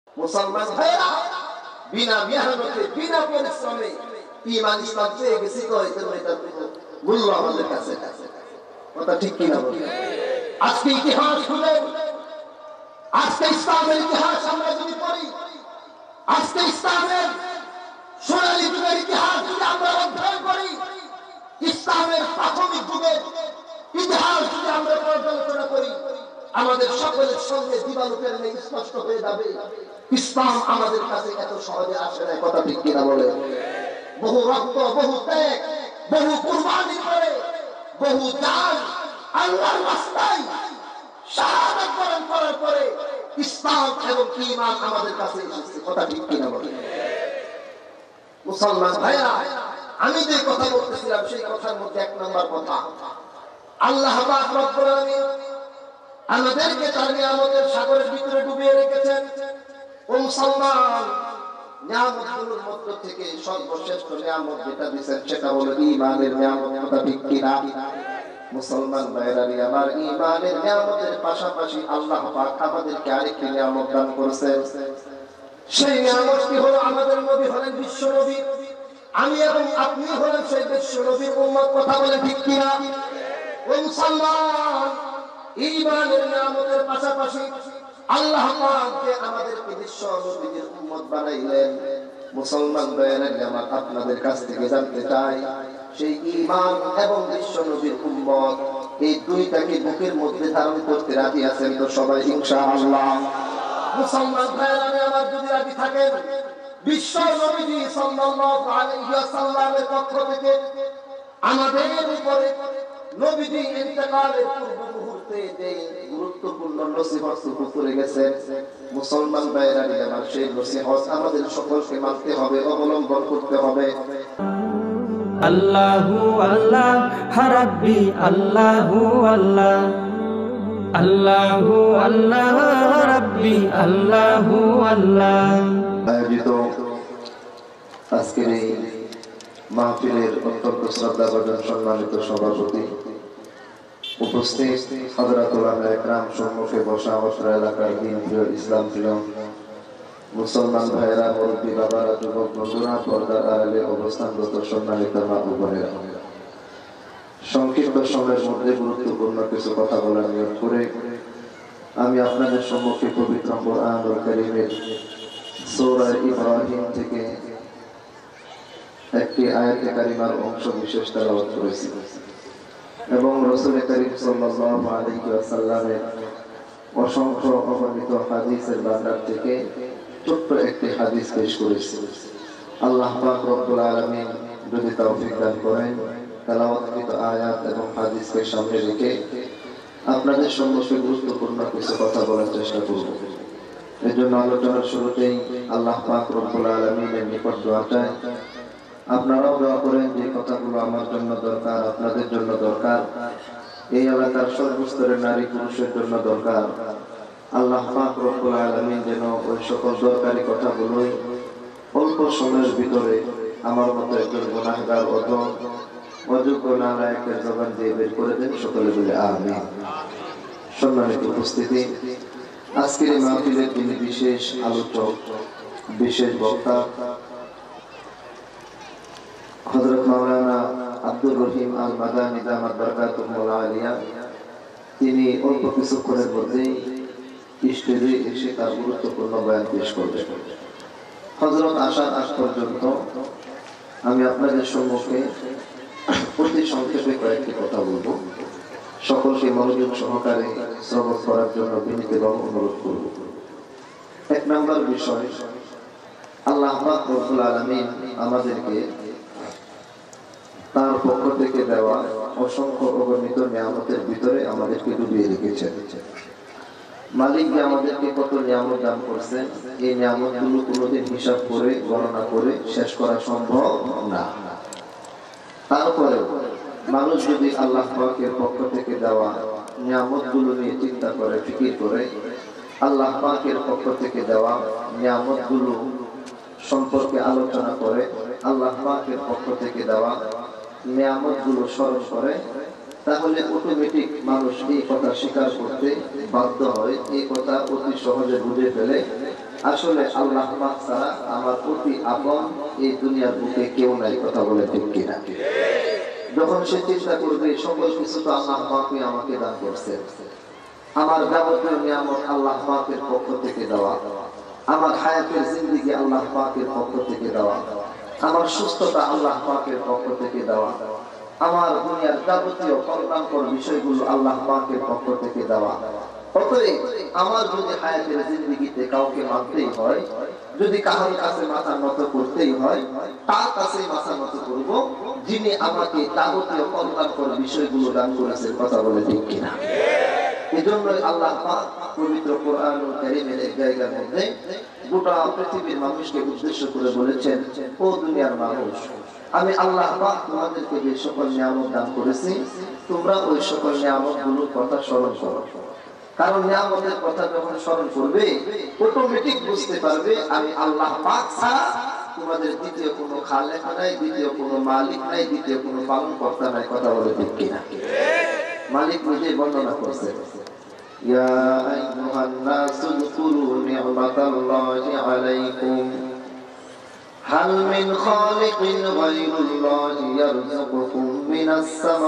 মুসলমান ভাইরা, বিনা মেহনতে বিনা পরিশ্রমে ঈমান ইসলাম পেয়ে গেছি তো এটা মূল্য আমাদের কাছে। কথা ঠিক কিনা বলেন? আজকে ইতিহাস খুলে, আজকে ইসলামের ইতিহাস আমরা যদি পড়ি, আজকে ইসলামের সোনালী যুগের ইতিহাস যদি আমরা অধ্যয়ন করি, ইসলামের প্রাথমিক যুগের ইতিহাস যদি আমরা পর্যালোচনা করি, আমাদের সকলের সঙ্গে দিবালোকের নেই স্পষ্ট হয়ে যাবে ইসলাম আমাদের কাছে এত সহজে আসে না। কথা ঠিক কিনা বলে? বহু রক্ত, বহু ত্যাগ, বহু কুরবানি করে, বহু জান আল্লাহর রাস্তায় শাহাদাত বরণ করার পরে ইসলাম এবং ঈমান আমাদের কাছে এসেছে। কথা ঠিক কিনা বলে? মুসলমান ভাইরা, আমি যে কথা বলতেছিলাম সেই কথার মধ্যে এক নম্বর কথা, আল্লাহ পাক রব্বুল আলামিন আমাদেরকে তার নিয়ামতের সাগরের ভিতরে ডুবিয়ে রেখেছেন। ও মুসলমান, নিয়ামতগুলোর মধ্য থেকে সর্বশ্রেষ্ঠ নিয়ামত যেটা দিয়েছেন সেটা হলো ঈমানের নিয়ামত। কথা ঠিক কিনা? মুসলমান ভাইরা, আমার ঈমানের নিয়ামতের পাশাপাশি আল্লাহ পাক আমাদেরকে আরেকটি নিয়ামত দান করেছেন। সেই নিয়ামতটি হলো আমাদের নবী হলেন বিশ্ব নবী, আমি এবং আপনি হলেন সেই বিশ্ব নবীর উম্মত। কথা বলে ঠিক কিনা? ও মুসলমান, ঈমানের নিয়ামতের পাশাপাশি আল্লাহ পাক যে আমাদেরকে বিশ্ব নবীর উম্মত বানাইলেন। মুসলমান ভাইরা, আমার আপনাদের কাছ থেকে জানতে চাই, সেই ঈমান এবং বিশ্ব নবীর উম্মত এই দুইটাকে বুকের মধ্যে ধারণ করতে রাজি আছেন তো সবাই ইনশাআল্লাহ? মুসলমান ভাইরা, আমার যদি রাজি থাকেন, বিশ্ব নবী সাল্লাল্লাহু আলাইহি ওয়াসাল্লামের পক্ষ থেকে আমাদের উপরে নবীজি ইন্তেকালের পূর্ব মুহূর্তে যে গুরুত্বপূর্ণ নসিহত করে গেছেন, মুসলমান ভাইরা আমার সেই নসিহত আমাদের সকলকে মানতে হবে, অবলম্বন করতে হবে। আল্লাহু আল্লাহ রাব্বি, আল্লাহু আল্লাহ, আল্লাহু আল্লাহ রাব্বি, আল্লাহু আল্লাহ। আয়োজিত আজকের এই মাহফিলের অত্যন্ত শ্রদ্ধাভাজন সম্মানিত সভাপতি, উপস্থিত হযরতুল উলামায়ে কেরাম, সম্মুখে বসা অত্র এলাকার দিন প্রিয়, ইসলাম প্রিয় মুসলমান ভাইরা, মুরব্বী বাবারা, যুবক বন্ধুরা, পর্দার আড়ালে অবস্থানরত সম্মানিত মা ও বোনেরা, সংক্ষিপ্ত সময়ের মধ্যে গুরুত্বপূর্ণ কিছু কথা বলার নিয়ত করে আমি আপনাদের সম্মুখে পবিত্র কোরআনুল কারীমের সূরা ইব্রাহিম থেকে একটি আয়াতে কারিমার অংশ বিশেষ তেলাওয়াত করেছি এবং রাসূল করিম সাল্লাল্লাহু আলাইহি ওয়াসাল্লামের অসংখ্য অগণিত হাদিসের ভান্ডার থেকে ছোট্ট একটি হাদিস পেশ করেছি। আল্লাহ পাক রব্বুল আলামিন যদি তৌফিক দান করেন, তেলাওয়াতকৃত আয়াত এবং হাদিসকে সামনে রেখে আপনাদের সম্মুখে গুরুত্বপূর্ণ কিছু কথা বলার চেষ্টা করব। এজন্য আলোচনার শুরুতেই আল্লাহ পাক রব্বুল আলামিনের নিকট দোয়া চাই, আপনারাও দোয়া করেন যে কথাগুলো আমার জন্য দরকার, আপনাদের জন্য দরকার, এই এলাকার সর্বস্তরের নারী পুরুষের জন্য দরকার। আল্লাহ পাক রব্বুল আলামিন যেন ওই সকল দরকারি কথাগুলোই অল্প সময়ের ভিতরে আমার মতো একজন গুনাহগার অযোগ্য নালায়েকের জবান দিয়ে বের করে দেন। সকলে বলে আমিন। সম্মানিত উপস্থিতি, আজকের এই মাহফিলের যিনি বিশেষ আলোচক, বিশেষ বক্তা হযরত মাওলানা আব্দুর রহিম আল মাদানী দামাত বারাকাতুহুল আলিয়া, তিনি অল্প কিছুক্ষণের মধ্যেই স্টেজে এসে তার গুরুত্বপূর্ণ বয়ান পেশ করবেন। হযরত আসার আগ পর্যন্ত আমি আপনাদের সম্মুখে অতি সংক্ষেপে কয়েকটি কথা বলবো। সকলকে মনোযোগ সহকারে শ্রবণ করার জন্য বিনীতভাবে অনুরোধ করব। এক নম্বর বিষয়, আল্লাহ পাক রব্বুল আলামিন আমাদেরকে তার পক্ষ থেকে দেওয়া অসংখ্য অগণিত নিয়ামতের ভিতরে আমাদেরকে ডুবিয়ে রেখেছেন। মালিক যে আমাদেরকে কত নিয়ামত দান করছেন, এই নিয়ামতগুলো কোনোদিন হিসাব করে গণনা করে শেষ করা সম্ভব না। তারপরেও মানুষ যদি আল্লাহ পাকের পক্ষ থেকে দেওয়া নিয়ামতগুলো নিয়ে চিন্তা করে, ফিকির করে, আল্লাহ পাকের পক্ষ থেকে দেওয়া নিয়ামতগুলো সম্পর্কে আলোচনা করে, আল্লাহ পাকের পক্ষ থেকে দেওয়া নিয়ামতগুলো স্মরণ করে, তাহলে অটোমেটিক মানুষ এই কথা স্বীকার করতে বাধ্য হয়, এই কথা অতি সহজে বুঝে ফেলে আসলে আল্লাহ পাক ছাড়া আমার প্রতি আপন এই দুনিয়ার বুকে কেউ নাই, কথা বলে ঠিক কিনা? যখন সে চিন্তা করবে সকল কিছু তো আল্লাহ পাকই আমাকে দান করছে, আমার যাবতীয় নিয়ামত আল্লাহ পাকের পক্ষ থেকে দেওয়া, আমার হায়াতের জিন্দেগি আল্লাহ পাকের পক্ষ থেকে দেওয়া, আমার সুস্থতা আল্লাহ পাকের পক্ষ থেকে দেওয়া, আমার দুনিয়ার যাবতীয় কল্যাণকর বিষয়গুলো আল্লাহ পাকের পক্ষ থেকে দেওয়া। অতএব আমার যদি হায়াতের জিন্দেগিতে কাউকে মানতেই হয়, যদি কারোর কাছে মাথা নত করতেই হয়, তার কাছে মাথা নত করব যিনি আমাকে যাবতীয় কল্যাণকর বিষয়গুলো দান করেছেন, কথা বলে ঠিক কিনা? এজন্যই আল্লাহ পাক পবিত্র কোরআনুল কারীমের এক জায়গার মধ্যে গোটা পৃথিবীর মানুষকে উদ্দেশ্য করে বলেছেন, ও দুনিয়ার মানুষ, আমি আল্লাহ পাক তোমাদেরকে যে সকল নিয়ামত দান করেছি, তোমরা ওই সকল নিয়ামতগুলোর কথা স্মরণ করো। কারণ নিয়ামতের কথা যখন স্মরণ করবে, অটোমেটিক বুঝতে পারবে আমি আল্লাহ পাক ছাড়া তোমাদের দ্বিতীয় কোনো খালেক নাই, দ্বিতীয় কোনো মালিক নাই, দ্বিতীয় কোনো পালন কর্তা নাই, কথা বলে ঠিক কিনা? মালিক নিজে বর্ণনা করছেন, ইয়া আইয়ুহান নাসু যকুরু নি'মাতাল্লাহি আলাইকুম হাল মিন খালিকিন গায়রুল্লাহি ইয়ারযুকুকুম মিনাস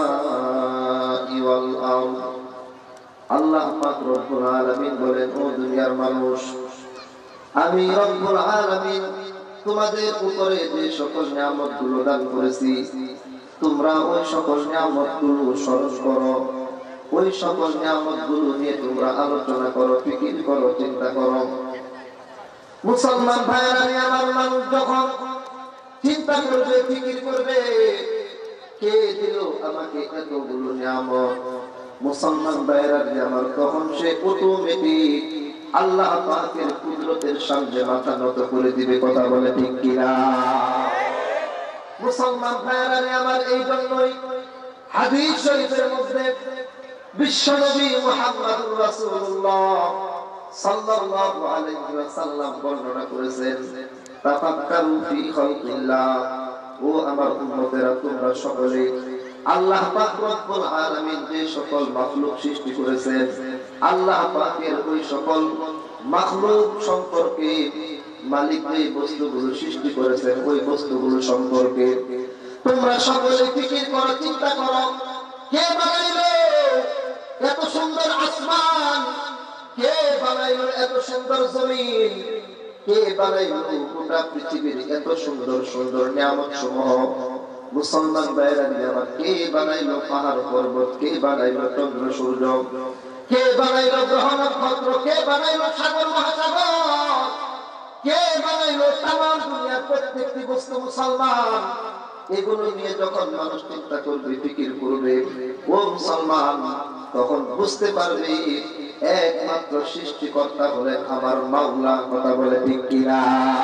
সামাই ওয়াল আরদ। আল্লাহ পাক রব্বুল আলামিন বলেন, ও দুনিয়ার মানুষ, আমি রব্বুল আলামিন তোমাদের উপরে যে সকল নিয়ামতগুলো দান করেছি, তোমরা ওই সকল নিয়ামতগুলো স্মরণ করো, ওই সকল নিয়ামতগুলো নিয়ে তোমরা আলোচনা করো, ফিকির করো, চিন্তা করো। মুসলমান ভাইরা আমার, মানুষ যখন চিন্তা করবে, ফিকির করবে, কে দিল আমাকে এতগুলো নিয়ামত, মুসলমান ভাইরা আমার, তখন সে অটোমেটিক আল্লাহ পাকের কুদরতের সামনে মাথা নত করে দিবে, কথা বলে ঠিক কিনা? মুসলমান ভাইরা আমার, এই জন্যই হাদিস শরীফের মধ্যে বিশ্বনবী মুহাম্মদুর রাসূলুল্লাহ সাল্লাল্লাহু আলাইহি ওয়াসাল্লাম বর্ণনা করেছেন, তাফাক্কারু ফি খালকিল্লাহ, ও আমার উম্মতেরা, তোমরা সকলে আল্লাহ পাক রব্বুল আলামিন যে সকল মাখলুক সৃষ্টি করেছেন, আল্লাহ পাকের ওই সকল মাখলুক সম্পর্কে, মালিক যে বস্তুগুলো সৃষ্টি করেছেন ওই বস্তুগুলো সম্পর্কে তোমরা সকলে ফিকির করো, চিন্তা করো। কে বানাইলো এত সুন্দর আসমান? কে বানাইলো এত সুন্দর জমিন? কে বানাইলো গোটা পৃথিবীর এত সুন্দর সুন্দর নিয়ামত সমূহ? মুসলমান ভাইরা আমার, কে বানাইলো পাহাড় পর্বত? কে বানাইলো চন্দ্র সূর্য? কে বানাইলো গ্রহ নক্ষত্র? কে বানাইলো সাগর মহাসাগর? কে বানাইলো তামাম দুনিয়ার প্রত্যেকটি বস্তু? মুসলমান, এগুলো নিয়ে যখন মানুষ চিন্তা করবে, ফিকির করবে, ও মুসলমান, তখন বুঝতে পারবে একমাত্র সৃষ্টিকর্তা হলেন আমার মাওলা, কথা বলে ঠিক কিনা?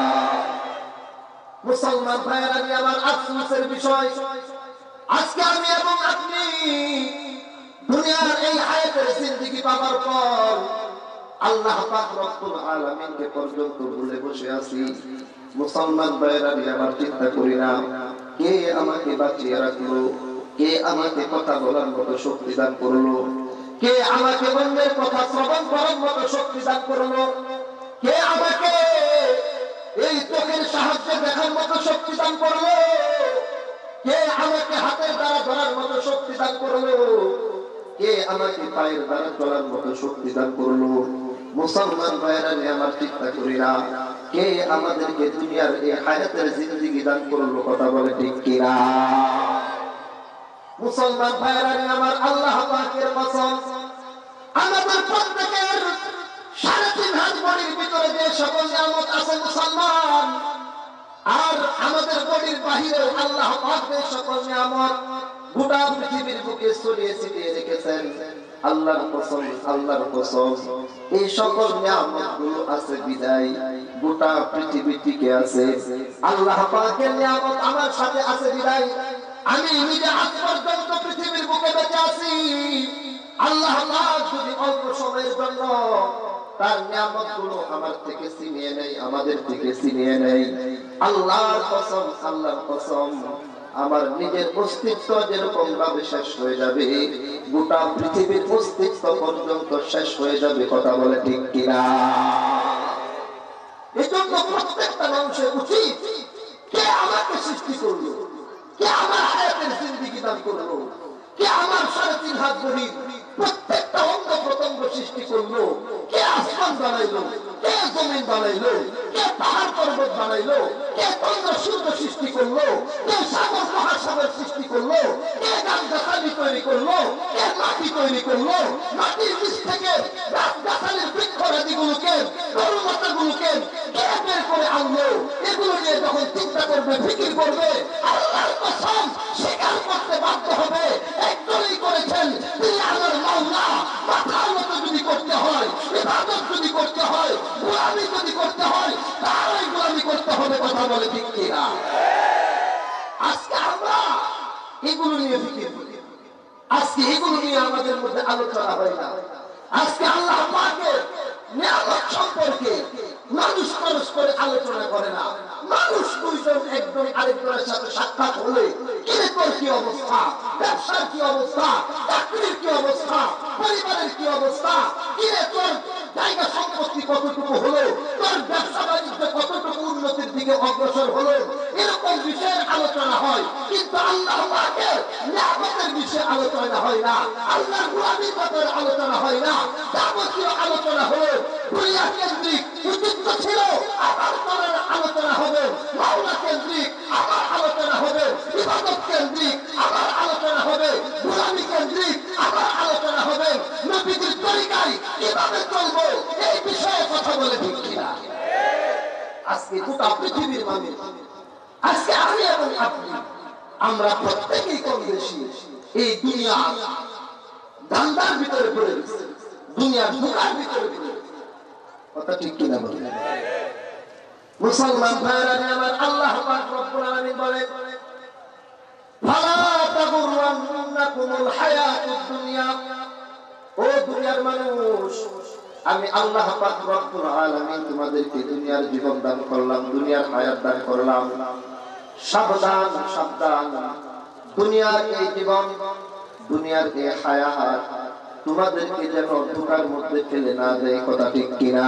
মুসলমান ভাইরা আমার, আফসোসের বিষয়, আজকে আমি এবং আপনি দুনিয়ার এই হায়াতের জিন্দেগি পাওয়ার পর আল্লাহ পাক রব্বুল আলামিনকে পর্যন্ত ভুলে বসে আছি। মুসলমান ভাইরা আমার, চিন্তা করি না কে আমাকে বাঁচিয়ে রাখলো, কে আমাকে কথা বলার মতো শক্তি দান করলো, কে আমাকে অন্যের কথা শ্রবণ করার মতো শক্তি দান করলো, কে আমাকে এই চোখের সাহায্যে দেখার মতো শক্তি দান করলো, কে আমাকে হাতের দ্বারা ধরার মতো শক্তি দান করলো, কে আমাকে পায়ের দ্বারা চলার মতো শক্তি দান করলো। মুসলমান ভাইরা আমার, চিন্তা করি না কে আমাদেরকে দুনিয়ার এই হায়াতের জিন্দেগি দান করলো, কথা বলে ঠিক কিনা? মুসলমান ভাইরা আমার, আল্লাহ পাকের কসম, আমাদের প্রত্যেকের ৩.৫ হাত বডির ভিতরে যে সকল নিয়ামত আছে মুসলমান, আর আমাদের বডির বাহিরে আল্লাহ পাক যে সকল নিয়ামত গোটা পৃথিবীর বুকে ছড়িয়ে ছিটিয়ে রেখেছেন, আল্লাহর কসম, আল্লাহর কসম, এই সকল নিয়ামতগুলো আছে বিদায় গোটা পৃথিবী টিকে আছে। আল্লাহ পাকের নিয়ামত আমার সাথে আছে বিদায় আমি নিজে আজ পর্যন্ত পৃথিবীর বুকে বেঁচে আছি। আল্লাহ পাক যদি অল্প সময়ের জন্য তার নিয়ামতগুলো আমার থেকে ছিনিয়ে নেয়, আমাদের থেকে ছিনিয়ে নেয়, আল্লাহর কসম, আল্লাহর কসম, আমার নিজের অস্তিত্ব যেরকম ভাবে শেষ হয়ে যাবে, গোটা পৃথিবীর অস্তিত্ব পর্যন্ত শেষ হয়ে যাবে, কথা বলে ঠিক কিনা? এজন্য প্রত্যেকটা মানুষের উচিত, কে আমাকে সৃষ্টি করলো, কে আমার হায়াতের জিন্দেগি দান করলো, কে আমার 3.5 হাত গভীর প্রত্যেকটা অঙ্গ প্রত্যঙ্গ সৃষ্টি করলো, কে আসমান বানাইলো, কে জমিন বানাইলো, কে পাহাড় পর্বত বানাইলো, কে চন্দ্র সূর্য সৃষ্টি করলো, কে সাগর মহাসাগর সৃষ্টি করলো, কে গাছগাছালি তৈরি করলো, কে মাটি তৈরি করলো, মাটির নিচ থেকে গাছগাছালির বৃক্ষরাজিগুলোকে, গরু মাতাগুলোকে কে বের করে আনলো, এগুলো নিয়ে যখন চিন্তা করবে, ফিকির করবে, আল্লাহর কসম স্বীকার করতে বাধ্য হবে একজনই করেছেন, তিনি আমার মাওলা। মাথার মতো যদি করতে হয়, ইবাদত যদি করতে হয়, গোলামি যদি করতে হয়, তারই গোলামি করতে হবে। কথা বলে ঠিক কিনা? আজকে আমরা এগুলো নিয়ে ফিকির করি, আজকে এগুলো নিয়ে আমাদের মধ্যে আলোচনা হয় না। আজকে আল্লাহ পাকের নিয়ামত সম্পর্কে মানুষ করে আলোচনা করে না। মানুষ দুইজন একজন আরেকজনের সাথে সাক্ষাৎ হলে, কে তোর কি অবস্থা, ব্যবসার কি অবস্থা, চাকরির কি অবস্থা, পরিবারের কি অবস্থা, কে তোর জায়গা সম্পত্তি কতটুকু হলো, তোর ব্যবসা বাণিজ্য কতটুকু উন্নতির দিকে অগ্রসর হলো, এরকম বিষয়ের আলোচনা হয়। কিন্তু আল্লাহ পাকের নিয়ামতের বিষয়ে আলোচনা হয় না, আল্লাহর গোলামির ব্যাপারে আলোচনা হয় না। যাবতীয় আলোচনা হলো দুনিয়া কেন্দ্রিক, উচিত ছিল আমার করার আলোচনা হবে, মাওলা কেন্দ্রিক আমার আলোচনা হবে, ইবাদত কেন্দ্রিক আমার আলোচনা হবে, গোলামি কেন্দ্রিক আমার আলোচনা হবে, নবীদের তরিকায় কিভাবে চলবো এই বিষয়ে কথা বলে ঠিক কিনা? আজকে গোটা পৃথিবীর মানুষ, আজকে আমি এবং আপনি, আমরা প্রত্যেকেই কম বেশি এই দুনিয়া ধান্দার ভিতরে পড়ে গেছে, দুনিয়ার ধোঁকার ভিতরে পড়ে গেছে। কথা ঠিক কিনা বলেন? মুসলমান ভাইরা আমার, আল্লাহ পাক রব্বুল আলামিন বলেন, ফালা তাগুররান্নাকুমুল হায়াতুদ দুনিয়া, ও দুনিয়ার মানুষ, আমি আল্লাহ পাক রব্বুল আলামিন তোমাদেরকে দুনিয়ার জীবন দান করলাম, দুনিয়ার হায়াত দান করলাম। সাবধান সাবধান, দুনিয়ার এই জীবন, দুনিয়ার এই হায়াত তোমাদেরকে যেন ধোঁকার মধ্যে ফেলে না দেয়। কথা ঠিক কিনা?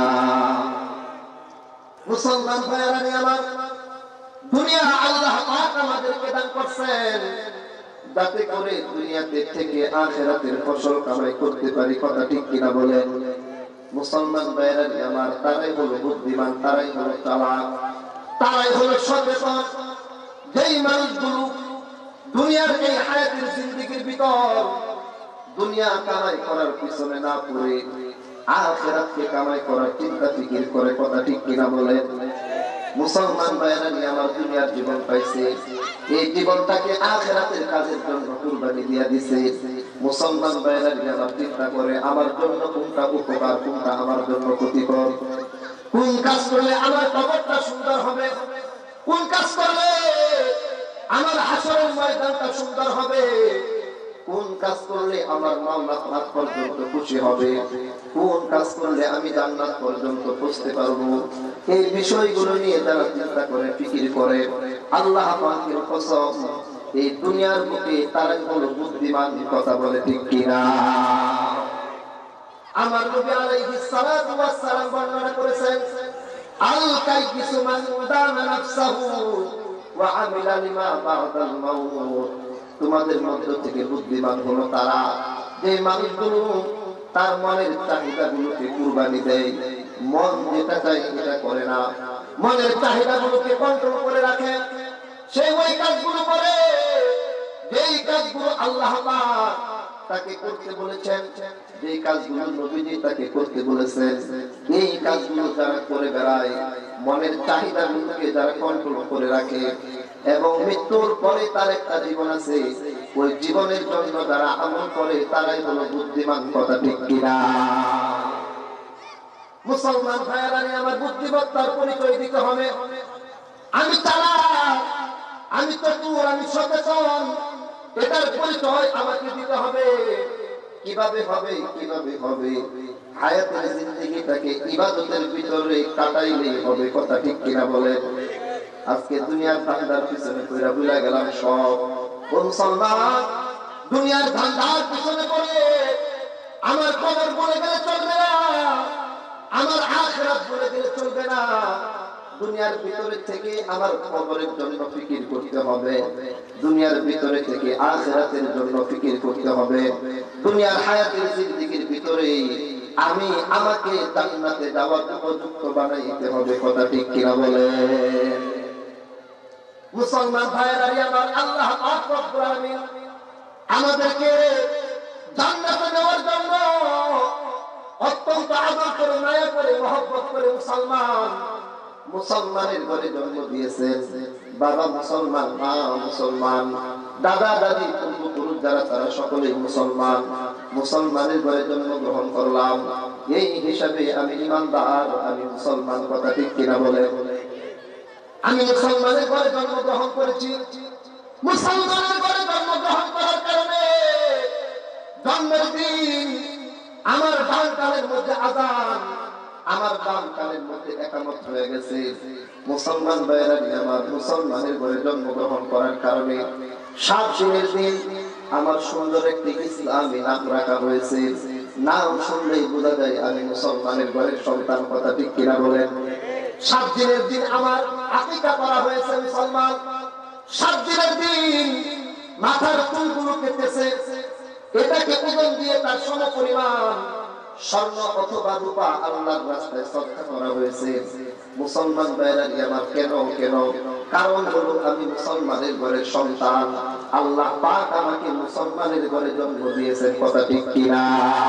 মুসলমান ভাইরা আমার, দুনিয়া আল্লাহ পাক আমাদেরকে দান করছেন যাতে করে দুনিয়াতে থেকে আখিরাতের ফসল কামাই করতে পারি। কথা ঠিক কিনা বলেন? মুসলমান ভাইরা আমার, তারাই হলো বুদ্ধিমান, তারাই হলো চালাক, তারাই হলো সচেতন, যেই মানুষগুলো দুনিয়ার এই হায়াতের জিন্দেগির ভিতর দুনিয়া কামাই করার পিছনে না পড়ে আখিরাতকে কামাই করার চিন্তা ফিকির করে। কথা ঠিক কিনা বলেন? মুসলমান ভাইরা আমার, দুনিয়ার জীবন পাইছে, এই জীবনটাকে আখিরাতের কাজের জন্য কুরবানি দিয়ে দিছে। মুসলমান ভাইরা আমার চিন্তা করে আমার জন্য কোনটা উপকার, কোনটা আমার জন্য ক্ষতিকর, কোন কাজ করলে আমার কবরটা সুন্দর হবে, কোন কাজ করলে আমার হাসরের ময়দানটা সুন্দর হবে, কোন কাজ করলে আমার মাওলা পাক পর্যন্ত খুশি হবে, কোন কাজ করলে আমি জান্নাত পর্যন্ত পৌঁছতে পারবো, এই বিষয়গুলো নিয়ে যারা চিন্তা করে ফিকির করে, আল্লাহ পাকের কসম এই দুনিয়ার বুকে তারাই হলো বুদ্ধিমান। কথা বলে ঠিক কিনা? আমার নবী আলাইহিস সালাতু ওয়াস সালাম বর্ণনা করেছেন, আল কাইয়িসু মান দানা নাফসাহু ওয়া আমিলা লিমা বা'দাল মাউত। তোমাদের মধ্য থেকে বুদ্ধিমান হলো তারা, যে মানুষগুলো তার মনের চাহিদাগুলোকে কুরবানি দেয়, মন যেটা চায় সেটা করে না, মনের চাহিদাগুলোকে কন্ট্রোল করে রাখে, সেই ওই কাজগুলো করে যেই কাজগুলো আল্লাহ পাক তাকে করতে বলেছেন, যেই কাজগুলো নবীজি তাকে করতে বলেছেন, এই কাজগুলো যারা করে বেড়ায়, মনের চাহিদাগুলোকে যারা কন্ট্রোল করে রাখে এবং মৃত্যুর পরে তার একটা জীবন আছে, ওই জীবনের জন্য যারা আমল করে তারাই হলো বুদ্ধিমান। কথা ঠিক কিনা? মুসলমান ভাইয়েরা আমার, বুদ্ধিমত্তার পরিচয় দিতে হবে। আমি চালাক, আমি চতুর, আমি সচেতন, এটার পরিচয় আমাকে দিতে হবে। কিভাবে হবে? কিভাবে হবে? হায়াতের জিন্দেগিটাকে ইবাদতের ভিতরে কাটাইলেই হবে। কথা ঠিক কিনা বলেন? আজকে দুনিয়ার ধান্দার পিছনে কইরা ভুলে গেলাম সব। মুসলমান দুনিয়ার ধান্দার পিছনে পড়ে আমার খবর বলে গেলে চলবে না। আমার আখিরাত বলে দিলে চলবে না। দুনিয়ার ভিতরে থেকে আমার কবরের জন্য ফিকির করতে হবে, দুনিয়ার ভিতরে থেকে আখিরাতের জন্য ফিকির করতে হবে। দুনিয়ার হায়াতের জিন্দেগির ভিতরে আমি আমাকে জান্নাতে যাওয়ার উপযুক্ত বানাইতে হবে। কথা ঠিক কিনা বলেন? মুসলমান ভাইয়েরা আমার, আল্লাহ পাক রব্বুল আলামিন আমাদেরকে জান্নাতে নেওয়ার জন্য অত্যন্ত আদর করে, মায়া করে, মহব্বত করে মুসলমানের ঘরে জন্ম দিয়েছেন। বাবা মুসলমান, মা মুসলমান, দাদা দাদি পূর্বপুরুষ যারা তারা সকলেই মুসলমান। মুসলমানের ঘরে জন্মগ্রহণ করলাম, এই হিসাবে আমি ইমানদার, আমি মুসলমান। কথা ঠিক কিনা বলে? আমি মুসলমানের ঘরে জন্মগ্রহণ করেছি। মুসলমানের ঘরে জন্মগ্রহণ করার কারণে জন্মের দিন আমার ডান কানের মধ্যে আযান, আমার ডান কানের মধ্যে একামত হয়ে গেছে। মুসলমান ভাইয়েরা আমার, মুসলমানের ঘরে জন্মগ্রহণ করার কারণে 7 দিনের দিন আমার সুন্দর একটি ইসলামী নাম রাখা হয়েছে। নাম শুনলেই বোঝা যায় আমি মুসলমানের ঘরের সন্তান। কথা ঠিক কিনা বলেন? 7 দিনের দিন আমার আকিকা করা হয়েছে মুসলমান। 7 দিনের দিন মাথার চুলগুলো কেটেছে, এটাকে ওজন দিয়ে তার সমপরিমাণ স্বর্ণ অথবা রূপা আল্লাহর রাস্তায় সদকা করা হয়েছে। মুসলমান ভাইরা আমার, কেন? কারণ হলো আমি মুসলমানের ঘরের সন্তান। আল্লাহ পাক আমাকে মুসলমানের ঘরে জন্ম দিয়েছেন। কথা ঠিক কিনা?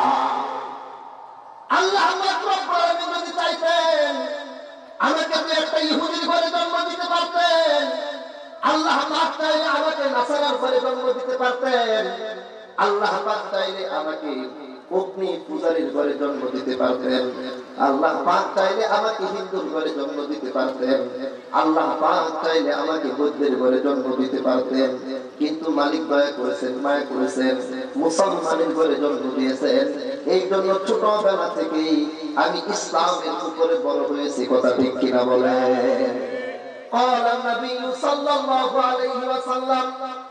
আল্লাহ যদি চাইতেন আমাকে একটা ইহুদির ঘরে জন্ম দিতে পারতেন, আল্লাহ পাক চাইলে আমাকে নাসারার ঘরে জন্ম দিতে পারতেন, আল্লাহ পাক চাইলে আমাকে অগ্নি পূজারীর ঘরে জন্ম দিতে পারতেন, আল্লাহ পাক চাইলে আমাকে হিন্দুর ঘরে জন্ম দিতে পারতেন, আল্লাহ পাক চাইলে আমাকে বৌদ্ধের ঘরে জন্ম দিতে পারতেন। কিন্তু মালিক দয়া করেছেন, মায়া করেছেন, মুসলমানের ঘরে জন্ম দিয়েছেন। এই জন্য ছোটবেলা থেকেই আমি ইসলামের উপরে বড় হয়েছি। কথা ঠিক কিনা বলে? قال النبي صلى الله عليه وسلم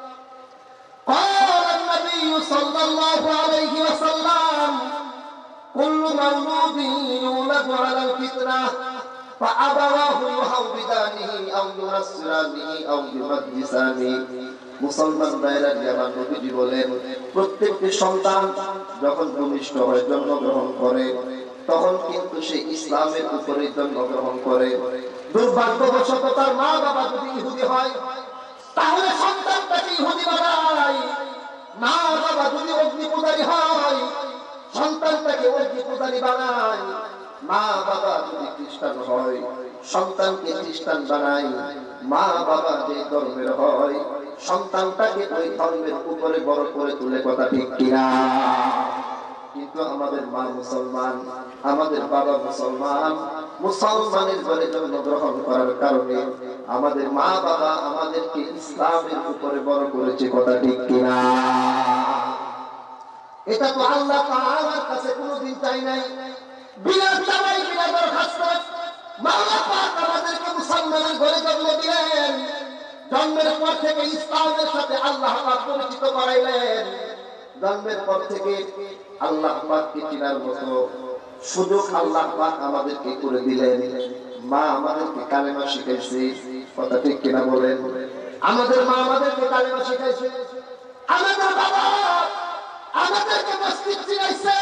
قال النبي صلى الله عليه وسلم كل مولود يولد على الفطرة فأبواه يهودانه أو ينصرانه أو يمجسانه। মুসলমান ভাইরা আমার, নবীজি বলেন প্রত্যেকটি সন্তান যখন ভূমিষ্ঠ হয়, জন্মগ্রহণ করে, তখন কিন্তু সে ইসলামের উপরে জন্মগ্রহণ করে। দুর্ভাগ্যবশত তার মা বাবা যদি ইহুদি হয় তাহলে সন্তানটাকে ইহুদি বানায়, মা বাবা যদি অগ্নি পূজারী হয় সন্তানটাকে অগ্নি পূজারী বানায়, মা বাবা যদি খ্রিস্টান হয় সন্তানকে খ্রিস্টান বানায়, মা বাবা যে ধর্মের হয় সন্তানটাকে ওই ধর্মের উপরে বড় করে তুলে। কথা ঠিক কিনা? কিন্তু আমাদের মা মুসলমান, আমাদের বাবা মুসলমান, মুসলমানের ঘরে জন্মগ্রহণ করার কারণে আমাদের মা বাবা আমাদেরকে ইসলামের উপরে বড় করেছে। কথা ঠিক কিনা? এটা তো আল্লাহ তাআলার কাছে কোনোদিন চাই নাই, বিনা চাওয়াই, বিনা দরখাস্ত মাওলা পাক আমাদেরকে মুসলমানের ঘরে জন্ম দিলেন। জন্মের পর থেকে ইসলামের সাথে আল্লাহ পাক পরিচিত করাইলেন। জন্মের পর থেকে আল্লাহ পাককে চিনার মতো সুযোগ আল্লাহ পাক আমাদেরকে করে দিলেন। মা আমাদেরকে কালেমা শিখাইছে। কথা ঠিক কিনা বলেন? আমাদের মা আমাদেরকে কালেমা শিখাইছে, আমাদের বাবা আমাদেরকে মসজিদ চিনাইছে,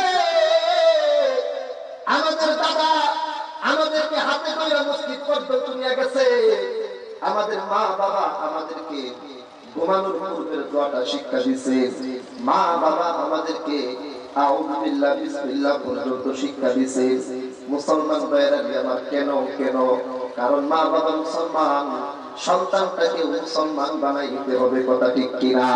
আমাদের দাদা আমাদেরকে হাতে করে মসজিদ পর্যন্ত নিয়ে গেছে, আমাদের মা বাবা আমাদেরকে ঘুমানোর পূর্বের দোয়াটা শিক্ষা দিয়েছে, মা বাবা আমাদেরকে আউযু বিল্লাহ বিসমিল্লাহ পর্যন্ত শিক্ষা দিয়েছে। মুসলমান ভাইরা আমার, কেন? কারণ মা বাবা মুসলমান, সন্তানটাকে মুসলমান বানাইতে হবে। কথা ঠিক কিনা?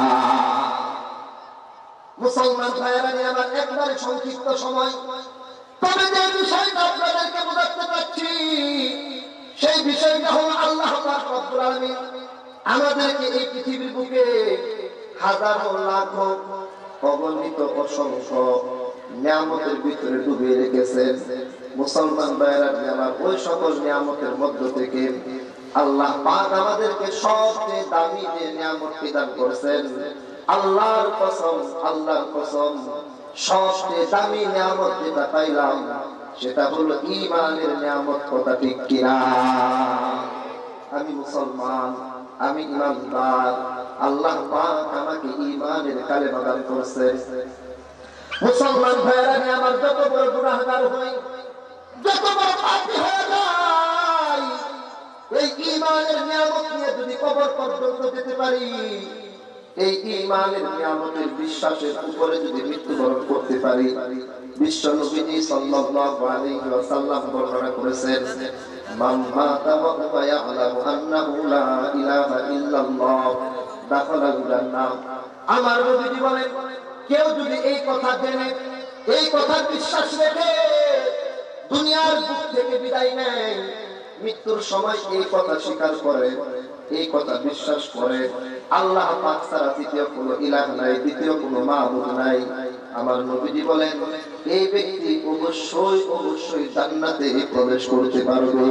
মুসলমান ভাইরা আমার, একবারে সংক্ষিপ্ত সময়, তবে যে বিষয়টা আপনাদেরকে বোঝাতে চাচ্ছি সেই বিষয়টা হলো আল্লাহ পাক রব্বুল আলামিন আমাদেরকে এই পৃথিবীর বুকে হাজারো লাখো অগণিত অসংখ্য নিয়ামতের ভিতরে ডুবিয়ে রেখেছেন। মুসলমান ভাইরা আমার, ওই সকল নিয়ামতের মধ্য থেকে আল্লাহ পাক আমাদেরকে সবচেয়ে দামি যে নিয়ামতটি দান করেছেন, আল্লাহর কসম, সবচেয়ে দামি নিয়ামত যেটা পাইলাম সেটা হলো ঈমানের নিয়ামত। কথা ঠিক কিনা? আমি মুসলমান, আমি ঈমানদার, আল্লাহ পাক আমাকে ঈমানের কালেমা দান করেছেন। মুসলমান ভাইরা, আমি আমার যত বড় গুনাহগার হই, যত বড় পাপী হয়ে যাই, এই ঈমানের নিয়ামত নিয়ে যদি কবর পর্যন্ত যেতে পারি, এই ঈমানের নিয়ামতের বিশ্বাসের উপরে যদি মৃত্যুবরণ করতে পারি, বিশ্ব নবীজি সাল্লাল্লাহু আলাইহি ওয়াসাল্লাম বর্ণনা করেছেন, মান মাতা ওয়া হুয়া ইয়ালামু আন্নাহু লা ইলাহা ইল্লাল্লাহ দাখালাল জান্নাহ। আমার নবীজি বলেন, কেউ যদি এই কথা জেনে, এই কথা বিশ্বাস রেখে দুনিয়ার বুক থেকে বিদায় নেয়, মৃত্যুর সময় এই কথা স্বীকার করে, এই কথা বিশ্বাস করে, আল্লাহ পাক ছাড়া দ্বিতীয় কোনো ইলাহ নাই, দ্বিতীয় কোনো মাবুদ নাই, আমার নবীজি বলেন এই ব্যক্তি অবশ্যই অবশ্যই জান্নাতে প্রবেশ করতে পারবে।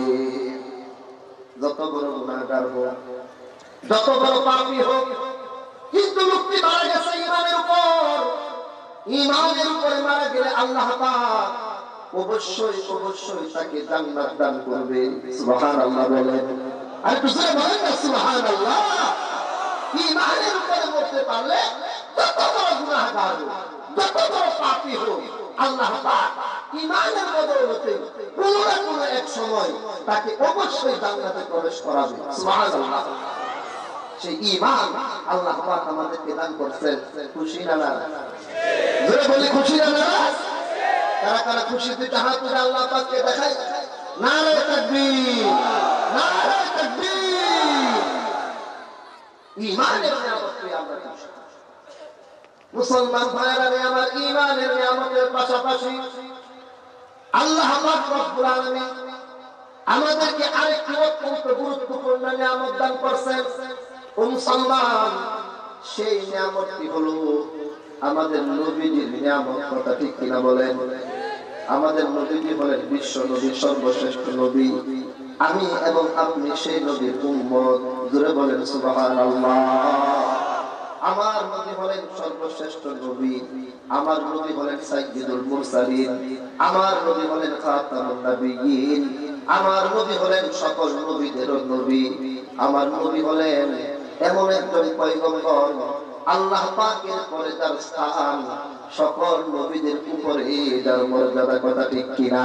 যত বড় গুনাহগার হোক, যত বড় পাপী হোক, কিন্তু লোকটি মারা গেছে ঈমানের উপর। ঈমানের উপরে মারা গেলে আল্লাহ পাক অবশ্যই অবশ্যই তাকে জান্নাত দান করবে। সুবহানাল্লাহ বলেন, আর পিছনে বলেন না সুবহানাল্লাহ। ঈমানের উপরে মরতে পারলে যত বড় গুনাহগার হোক, যত বড় পাপী হোক, আল্লাহ পাক ঈমানের বদৌলতে কোনো না কোনো এক সময় তাকে অবশ্যই জান্নাতে প্রবেশ করাবে। সুবহানাল্লাহ। সেই ঈমান আল্লাহ পাক আমাদেরকে দান করেছেন। খুশি না না? জোরে বলি খুশি না না? কারা কারা খুশি? দুইটা হাত তুলে আল্লাহ পাককে দেখাই। নারে তাকবীর, নারে তাকবীর। ঈমানের নিয়ামতে আমরা খুশি। মুসলমান ভাইরা, আমার ঈমানের নিয়ামতের পাশাপাশি আল্লাহ পাক রব্বুল আলামিন আমাদেরকে আরেকটি অত্যন্ত গুরুত্বপূর্ণ নিয়ামত দান করেছেন। ও মুসলমান, সেই নিয়ামতটি হলো আমাদের নবীজির নিয়ামত। কথা ঠিক কিনা বলেন? আমাদের নবীজি হলেন বিশ্ব নবী, সর্বশ্রেষ্ঠ নবী। আমি এবং আপনি সেই নবীর উম্মত। জোরে বলেন সুবহানাল্লাহ। আমার নবী হলেন সর্বশ্রেষ্ঠ নবী, আমার নবী হলেন সাইয়্যিদুল মুরসালিন, আমার নবী হলেন খাতামুন নবিয়্যিন, আমার নবী হলেন সকল নবীদের নবী, আমার নবী হলেন এমন একজন পয়গম্বর, আল্লাহ পাকের পরে যার স্থান সকল নবীদের উপরে, যার মর্যাদা। কথা ঠিক কিনা?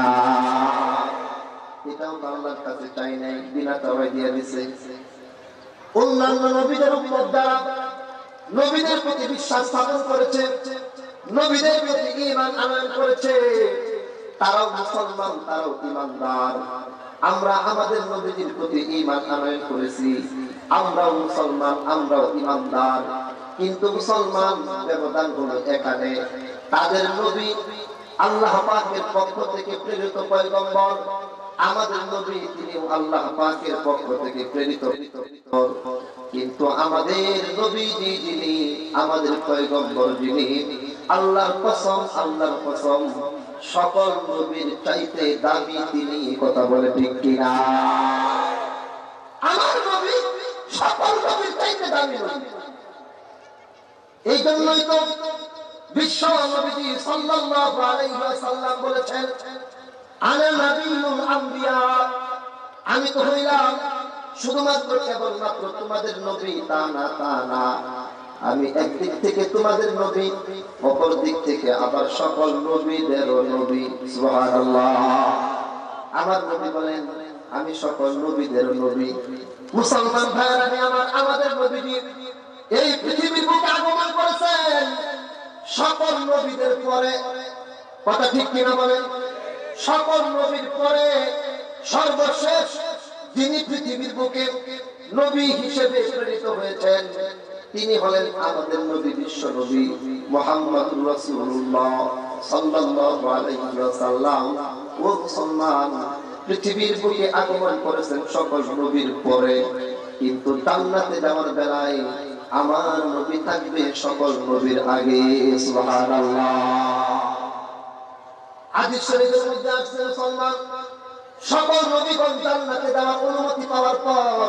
এটাও আল্লাহর কাছে চাই নাই, বিনা চাওয়াই দিয়ে দিছে। অন্যান্য নবীদের উম্মত যারা নবীদের প্রতি বিশ্বাস স্থাপন করেছে, নবীদের প্রতি ঈমান আনয়ন করেছে, তারাও মুসলমান, তারাও ঈমানদার। আমরা আমাদের নবীজির প্রতি ঈমান আনয়ন করেছি, আমরাও মুসলমান, আমরাও ঈমানদার। কিন্তু মুসলমান ব্যবধান হলো এখানে, তাদের নবী আল্লাহ পাকের পক্ষ থেকে প্রেরিত পয়গম্বর, আমাদের নবী তিনি আল্লাহ পাকের পক্ষ থেকে প্রেরিত। কিন্তু আমাদের নবীজি যিনি, আমাদের পয়গম্বর যিনি, আল্লাহর কসম, আল্লাহর কসম, সকল নবীর চাইতে দামি তিনি। কথা বলে ঠিক কিনা? আমার নবী সকল নবীর চাইতে দামি নবী। এই জন্যই তো বিশ্ব নবীজি সাল্লাল্লাহু আলাইহি ওয়াসাল্লাম বলেছেন, আনা নাবিয়ুল আম্বিয়া, আমি তো হইলাম শুধুমাত্র কেবলমাত্র তোমাদের নবী, তা না, তা না। আমি একদিক থেকে তোমাদের নবী, অপর দিক থেকে আবার সকল নবীদেরও নবী। সুবহানাল্লাহ। আমার নবী বলেন আমি সকল নবীদেরও নবী। মুসলমান ভাইরা, আমাদের নবীজি এই পৃথিবীর বুকে আগমন করেছেন সকল নবীদের পরে। কথা ঠিক কিনা বলেন? সকল নবীর পরে সর্বশেষ যিনি পৃথিবীর বুকে নবী হিসেবে প্রেরিত হয়েছেন, তিনি হলেন আমাদের নবী, বিশ্ব নবী মুহাম্মদুর রাসূলুল্লাহ সাল্লাল্লাহু আলাইহি ওয়াসাল্লাম। ও মুসলমান, পৃথিবীর বুকে আগমন করেছেন সকল নবীর পরে, কিন্তু জান্নাতে যাওয়ার বেলায় আমার নবী থাকবে সকল নবীর আগে। সুবহানাল্লাহ। হাদিস শরীফের মধ্যে আছে, মুসলমান সকল নবীগণ জান্নাতে যাওয়ার অনুমতি পাওয়ার পর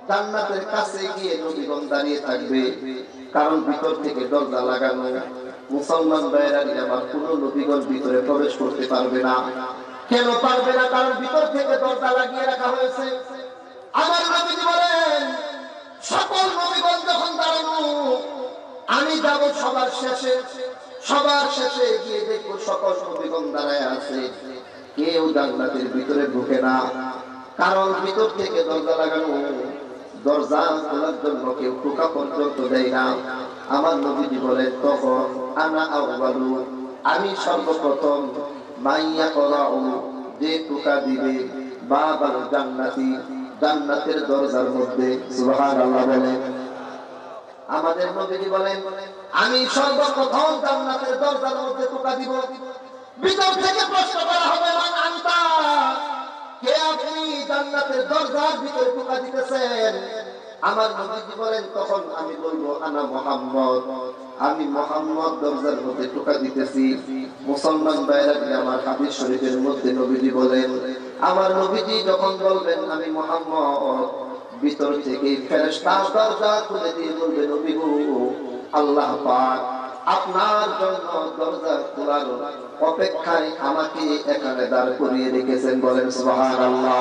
জান্নাতের কাছে গিয়ে নবীগণ দাঁড়িয়ে থাকবে, কারণ ভিতর থেকে দরজা লাগানো। মুসলমান ভাইরা আমার কোন নবীগণ ভিতরে প্রবেশ করতে পারবে না। কেন পারবে না? কারণ ভিতর থেকে দরজা লাগিয়ে রাখা হয়েছে। আমার নবী বলেন, সকল নবীগণ যখন দাঁড়ানো, আমি যাব সবার শেষে। সবার শেষে গিয়ে দেখবো সকল নবীগণ দাঁড়ায় আছে, কেউ জান্নাতের ভিতরে ঢুকে না। কারণ ভিতর থেকে দরজা লাগানো, দরজা খোলার জন্য কেউ টোকা পর্যন্ত দেয় না। আমার নবীজি বলেন, তখন আনা আউয়ালু, আমি সর্বপ্রথম মাইয়া করাও, যে টোকা দিবে বাবার জান্নাতি, জান্নাতের দরজার মধ্যে। সুবহানাল্লাহ বলেন। আমাদের নবীজি বলেন, আমি সর্বপ্রথম জান্নাতের দরজার মধ্যে টোকা দিব। ভিতর থেকে প্রশ্ন করা হবে, মান আনতা, কে আপনি জান্নাতের দরজার ভিতরে টোকা দিতেছেন? আমার নবীজি বলেন, তখন আমি বলবো, আনা মুহাম্মদ, আমি মুহাম্মদ দরজার মধ্যে টোকা দিতেছি। মুসলমান ভাইরা আমার হাদিস শরীফের মধ্যে নবীজি বলেন, আমার নবীজি যখন বলবেন আমি মুহাম্মদ, ভিতর থেকে ফেরেশতা দরজা খুলে দিয়ে বলবে, নবী গো, আল্লাহ পাক আপনার জন্য দরজা খোলার অপেক্ষায় আমাকে এখানে দাঁড় করিয়ে রেখেছেন। বলেন সুবহানাল্লাহ।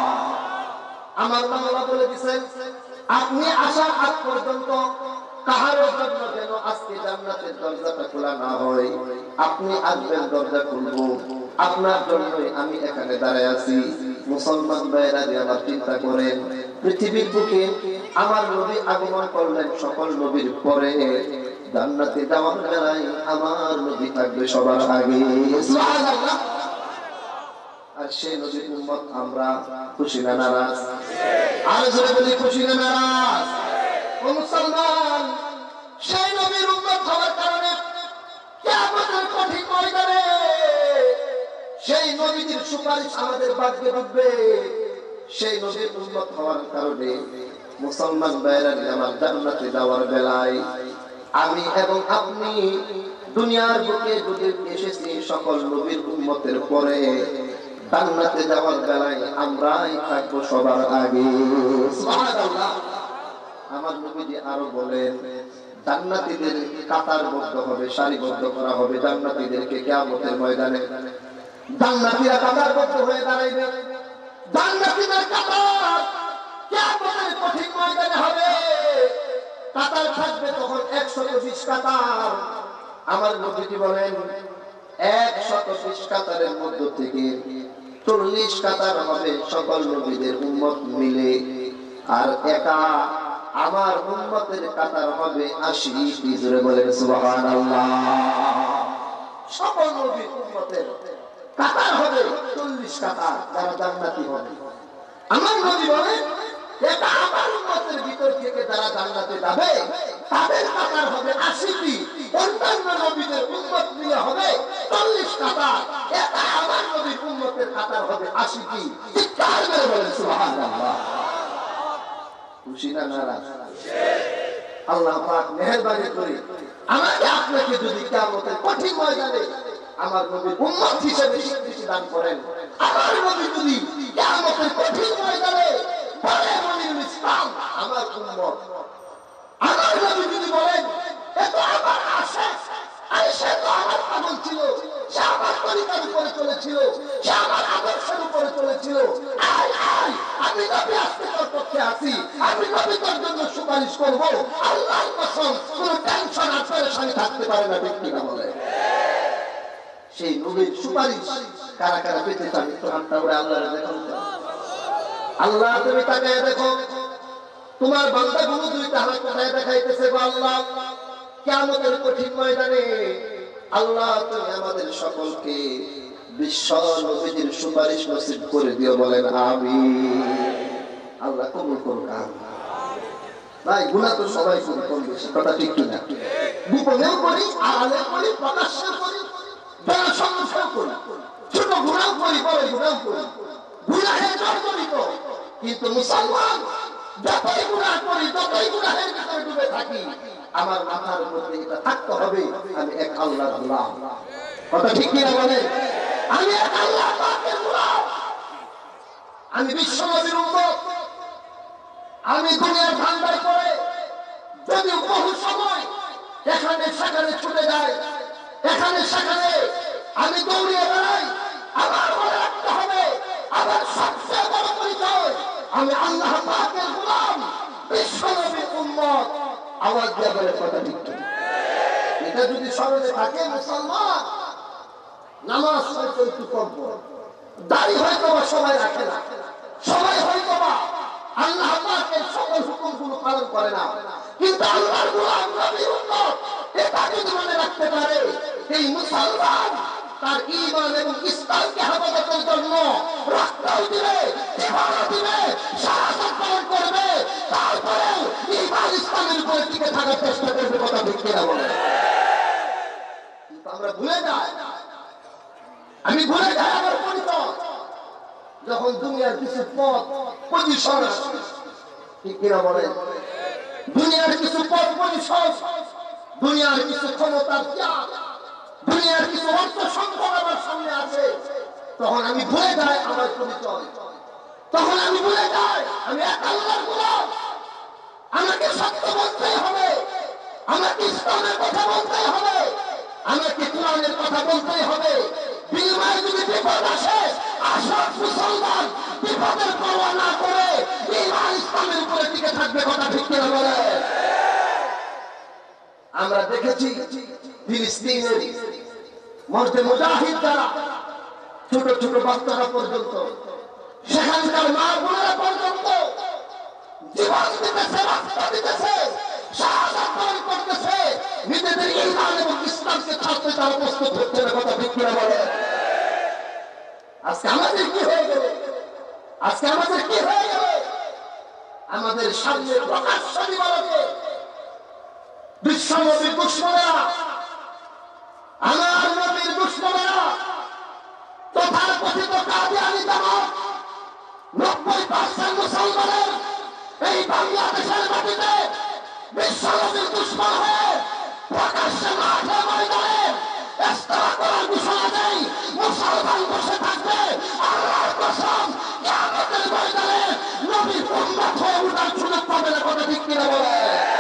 আমার আল্লাহ বলে দিয়েছেন, আপনি আসার আগ পর্যন্ত কাহারও জন্য যেন আজকে জান্নাতের দরজাটা খোলা না হয়। আপনি আসবেন, দরজা খুলবো, আপনার জন্যই আমি এখানে দাঁড়ায় আছি। মুসলমান ভাইরা আমার চিন্তা করেন, পৃথিবীর বুকে আমার নবী আগমন করলেন সকল নবীর পরে, জান্নাতে যাওয়ার বেলায় আমার নবী থাকবে সবার আগে। সুবহানাল্লাহ। আর সেই নবীর উম্মত আমরা, খুশি না নারাজ? আর জোরে বলি, খুশি না নারাজ? ও মুসলমান, সেই নবীর উম্মত হওয়ার কারণে কিয়ামতের কঠিন ময়দানে সেই নবীর সুপারিশ আমাদের ভাগ্যে ঢুকবে। সেই নবীর উম্মত হওয়ার কারণে মুসলমান ভাইরা আমার জান্নাতে যাওয়ার বেলায় আমি এবং আপনি দুনিয়ার বুকে যদি এসেছি সকল নবীর উম্মতের পরে, জান্নাতে যাওয়ার বেলায় আমরাই থাকবো সবার আগে। সুবহানাল্লাহ। আমার নবীজি আরো বলেন, জান্নাতীদের কাতারবদ্ধ হবে, সারিবদ্ধ করা হবে জান্নাতীদেরকে কিয়ামতের ময়দানে। জান্নাতীরা কাতারবদ্ধ হয়ে দাঁড়াইবে, জান্নাতীদের কাতার কিয়ামতের কঠিন ময়দানে হবে। কাতার থাকবে তখন 120 কাতার। আমার নবীজি বলেন, 120 কাতারের মধ্য থেকে 40 কাতার হবে সকল নবীদের উম্মত মিলে, আর একা আমার উম্মতের কাতার হবে 80। জোরে বলেন সুবহানাল্লাহ। সকল নবীর উম্মতের কাতার হবে 40 কাতার, যারা জান্নাতি হবে। আমার নবী বলেন, এটা আমার উম্মতের ভিতর থেকে যারা জান্নাতে যাবে তাদের কাতার হবে 80টি, অন্যান্য নবীদের উম্মত মিলে হবে 40 কাতার। এটা আমার নবীর উম্মতের কাতার হবে 80টি। চিৎকার করে বলেন সুবহানাল্লাহ। খুশি না নারাজ? আল্লাহ পাক মেহেরবানি করে আমাকে আপনাকে যদি কিয়ামতের কঠিন ময়দানে আমার নবীর উম্মত হিসেবে স্বীকৃতি দান করেন, আমার নবী যদি কিয়ামতের কঠিন ময়দানে বলে মুমিনুল ইসলাম আমার উম্মত, আমার নবী যদি বলেন এটা আমার আশা, আরে সে তো আমার পাগল ছিল, সে আমার তরিকার উপরে চলেছিল, সে আমার আদর্শের উপরে চলেছিল, আমি নবী আজকে তোর পক্ষে আছি, আমি নবী তোর জন্য সুপারিশ করব। আল্লাহর কসম, কোনো টেনশন আর পেরেশানি থাকতে পারে না। ঠিক কিনা বলে? সেই নবীর সুপারিশ কারা কারা পেতে চান? একটু হাতটা করে আল্লাহর দেখো। আল্লাহ তুমি তাকায় দেখো, তোমার বান্দাগুলো দুইটা হাত কোথায় দেখাইতেছে গো আল্লাহ কিয়ামতের কঠিন ময়দানে। আল্লাহ তুমি আমাদের সকলকে বিশ্ব নবীর সুপারিশ নসিব করে দিও। বলেন আমিন। আল্লাহ কবুল করুন। ভাই গুনাহ তো সবাই করি, কম বেশি, কথা ঠিক কিনা? গোপনেও করি, আড়ালে করি, প্রকাশ্যে করি, জনসম্মুখেও করি, ছোট গুনাহ করি, বড় গুনাহ করি, গুনাহে জড়িত। কিন্তু মুসলমান যতই গুনাহ করি, যতই গুনাহের ভিতরে ডুবে থাকি, আমার মাথার মধ্যে এটা থাকতে হবে, আমি এক আল্লাহর গোলাম। কথা ঠিক কিনা বলেন? আমি এক আল্লাহ পাকের গোলাম, আমি বিশ্ব নবীর উম্মত। আমি দুনিয়ার ভান্ডার করে যদি বহু সময় এখানে সেখানে ছুটে যায়, এখানে সেখানে আমি দৌড়িয়ে বেড়াই, আমার মনে রাখতে হবে আমার সবচেয়ে বড় পরিচয় আমি আল্লাহ পাকের গোলাম, বিশ্বনবীর উম্মত। আওয়াজ দিয়ে বলে কথা ঠিক কি? এটা যদি স্মরণে থাকে মুসলমান, নামাজ হয়তো একটু কম পড়ে, দাড়ি হয়তো বা সবাই রাখে না, সবাই হয়তো বা আল্লাহ পাকের সকল হুকুমগুলো পালন করে না, কিন্তু আল্লাহর গোলাম নবীর উম্মত এটা যদি মনে রাখতে পারে এই মুসলমান তার ঈমান এবং ইসলামকে হেফাজতের জন্য রক্তও দিবে, জীবনও দিবে, শাহাদাত পালন করবে, তারপরে ঈমান ইসলামের উপরে টিকে থাকার চেষ্টা করবে। কথা ঠিক কিনা বলে? কিন্তু আমরা ভুলে যাই, আমি ভুলে যাই আমার পরিচয় যখন দুনিয়ার কিছু পদ পজিশন আসে। ঠিক কিনা বলে? দুনিয়ার কিছু পদ পজিশন, দুনিয়ার কিছু ক্ষমতার ত্যাগ, দুনিয়ার কিছু অর্থ সম্পদ আমার সামনে আছে, তখন আমি ভুলে যাই আমার পরিচয়, তখন আমি ভুলে যাই আমি এক আল্লাহর গোলাম। আমাকে সত্য বলতেই হবে, আমাকে ইসলামের কথা বলতেই হবে, আমাকে কোরআনের কথা বলতেই হবে। বিনিময়ে যদি বিপদ আসে, আসল মুসলমান বিপদের পরোয়া না করে ঈমান ইসলামের উপরে টিকে থাকবে। কথা ঠিক কিনা বলে? আমরা দেখেছি ফিলিস্তিনের মধ্যে মুজাহিদ যারা, ছোট ছোট বাচ্চারা পর্যন্ত, সেখানকার মা বোনেরা পর্যন্ত জীবন দিতেছে, রক্ত দিতেছে, শাহাদাত বরণ করতেছে, নিজেদের ঈমান এবং ইসলামকে ছাড়তে তারা প্রস্তুত হচ্ছে না। কথা ঠিক কিনা বলে? আজকে আমাদের কি হয়ে গেল? আজকে আমাদের কি হয়ে গেল? আমাদের সামনে প্রকাশ্য দিবালোকে বিশ্বনবীর দুশমনেরা, আমার নবীর দুশমনেরা, তথাকথিত কাদিয়ানী জামাত 90% মুসলমানের এই বাংলাদেশের মাটিতে বিশ্বনবীর দুশমন হয়ে প্রকাশ্যে মাঠে ময়দানে ইস্তেমা করার ঘোষণা দেয়। মুসলমান বসে থাকবে, আল্লাহর কসম কিয়ামতের ময়দানে নবীর উম্মত হয়ে উঠার সুযোগ পাবে না। কথা ঠিক কিনা বলে?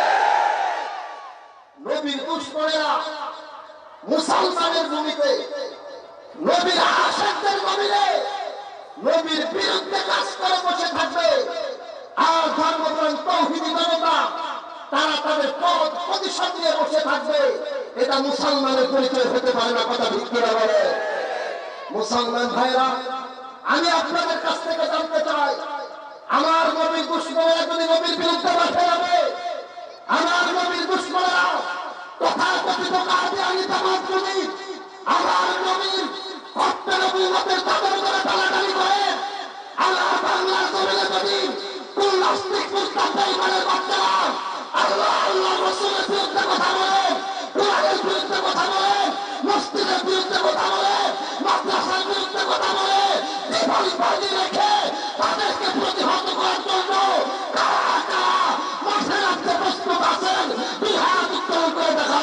নবীর দুশমনেরা মুসলমানের জমিতে, নবীর আশিকদের জমিনে নবীর বিরুদ্ধে কাজ করে বসে থাকবে। আর ধর্মপ্রাণ তাওহীদি জনতা তারা তাদের পদ প্রতিষ্ঠা দিয়ে বসে থাকবে। এটা মুসলমানের পরিচয় হতে পারে না। কথা ঠিক কিনা বলে? মুসলমান ভাইরা, আমি আপনাদের কাছ থেকে জানতে চাই, আমার নবীর দুশমনেরা যদি নবীর বিরুদ্ধে মাঠে যাবে, আমার নবীর দুশমনেরা তথাকথিত কাদিয়ানী জামাত যদি আমার নবীর হত্যা নবুয়তের চাদর করে টানাটানি করে, আমার বাংলার জমিনে যদি কোন নাস্তিক মুস্তাফা ইমানের বাচ্চারা আল্লাহ আল্লাহ রাসূলের বিরুদ্ধে কথা বলে, কোরআনের বিরুদ্ধে কথা বলে, মসজিদের বিরুদ্ধে কথা বলে, মাদ্রাসার বিরুদ্ধে কথা বলে, জীবন বাজি রেখে তাদেরকে প্রতিহত করার জন্য কারা কারা মাঠে রাখতে প্রস্তুত আছেন? দুই হাত উত্তোলন করে দেখা।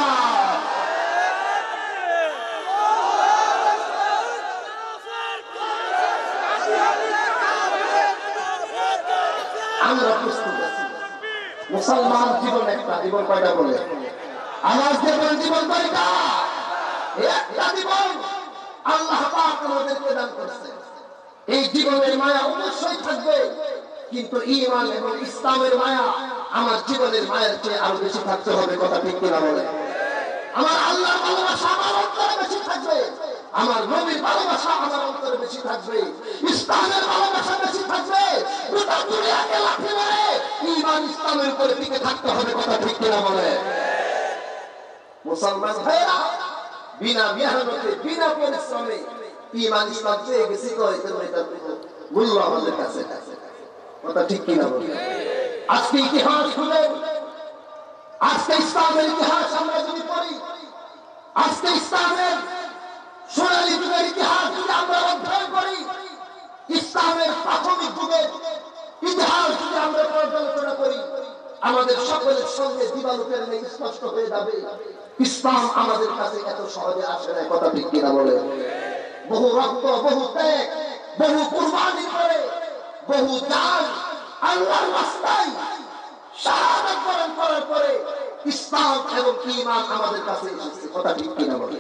আমরা প্রস্তুত আছি। মুসলমান জীবন একটা, জীবন কয়টা বলে? আমার জীবন কয়টা? একটা জীবন আল্লাহ পাক আমাদেরকে দান করেছে। এই জীবনের মায়া অবশ্যই থাকবে, কিন্তু ঈমান এবং ইসলামের মায়া আমার জীবনের মায়ের চেয়ে আরো বেশি থাকতে হবে। কথা ঠিক কিনা বলে? আমার আল্লাহর ভালোবাসা আমার অন্তরে বেশি থাকবে, আমার নবীর ভালোবাসা আমার অন্তরে বেশি থাকবে, ইসলামের ভালোবাসা বেশি থাকবে। গোটা দুনিয়াকে লাথি মেরে ঈমান ইসলামের উপরে টিকে থাকতে হবে। কথা ঠিক কিনা বলে? মুসলমান ভাইরা, বিনা মেহনতে, বিনা পরিশ্রমে ঈমান ইসলাম পেয়ে গেছি, তো এটার মূল্য আমাদের কাছে। কথা ঠিক কিনা বলে? আজকে ইতিহাস খুলে, আজকে ইসলামের ইতিহাস আমরা যদি পড়ি, আজকে ইসলামের সোনালী যুগের ইতিহাস যদি আমরা অধ্যয়ন করি, ইসলামের প্রাথমিক যুগের ইতিহাস যদি আমরা পর্যালোচনা করি, আমাদের সকলের সঙ্গে দিবালোকের নেই স্পষ্ট হয়ে যাবে ইসলাম আমাদের কাছে এত সহজে আসে না। কথা ঠিক কিনা বলে? বহু রক্ত, বহু ত্যাগ, বহু কুরবানি করে, বহু জান আল্লাহর রাস্তায় শাহাদাত বরণ করার পরে ইসলাম এবং ঈমান আমাদের কাছে এসেছে। কথা ঠিক কিনা বলেন?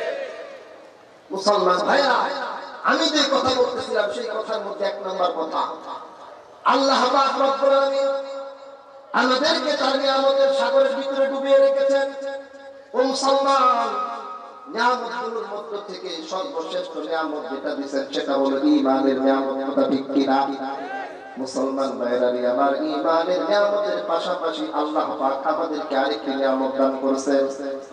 মুসলমান ভাইরা, আমি যে কথা বলতেছিলাম সেই কথার মধ্যে এক নম্বর কথা, আল্লাহ পাক রব্বুল আলামিন আমাদেরকে তার নিয়ামতের সাগরের ভিতরে ডুবিয়ে রেখেছেন। ও মুসলমান, নিয়ামতগুলোর মধ্য থেকে সর্বশ্রেষ্ঠ নিয়ামত যেটা দিয়েছেন সেটা হলো ঈমানের নিয়ামত। কথা ঠিক কিনা? মুসলমান ভাইরা, আমার ঈমানের নিয়ামতের পাশাপাশি আল্লাহ পাক আমাদেরকে আরেকটি নিয়ামত দান করেছেন।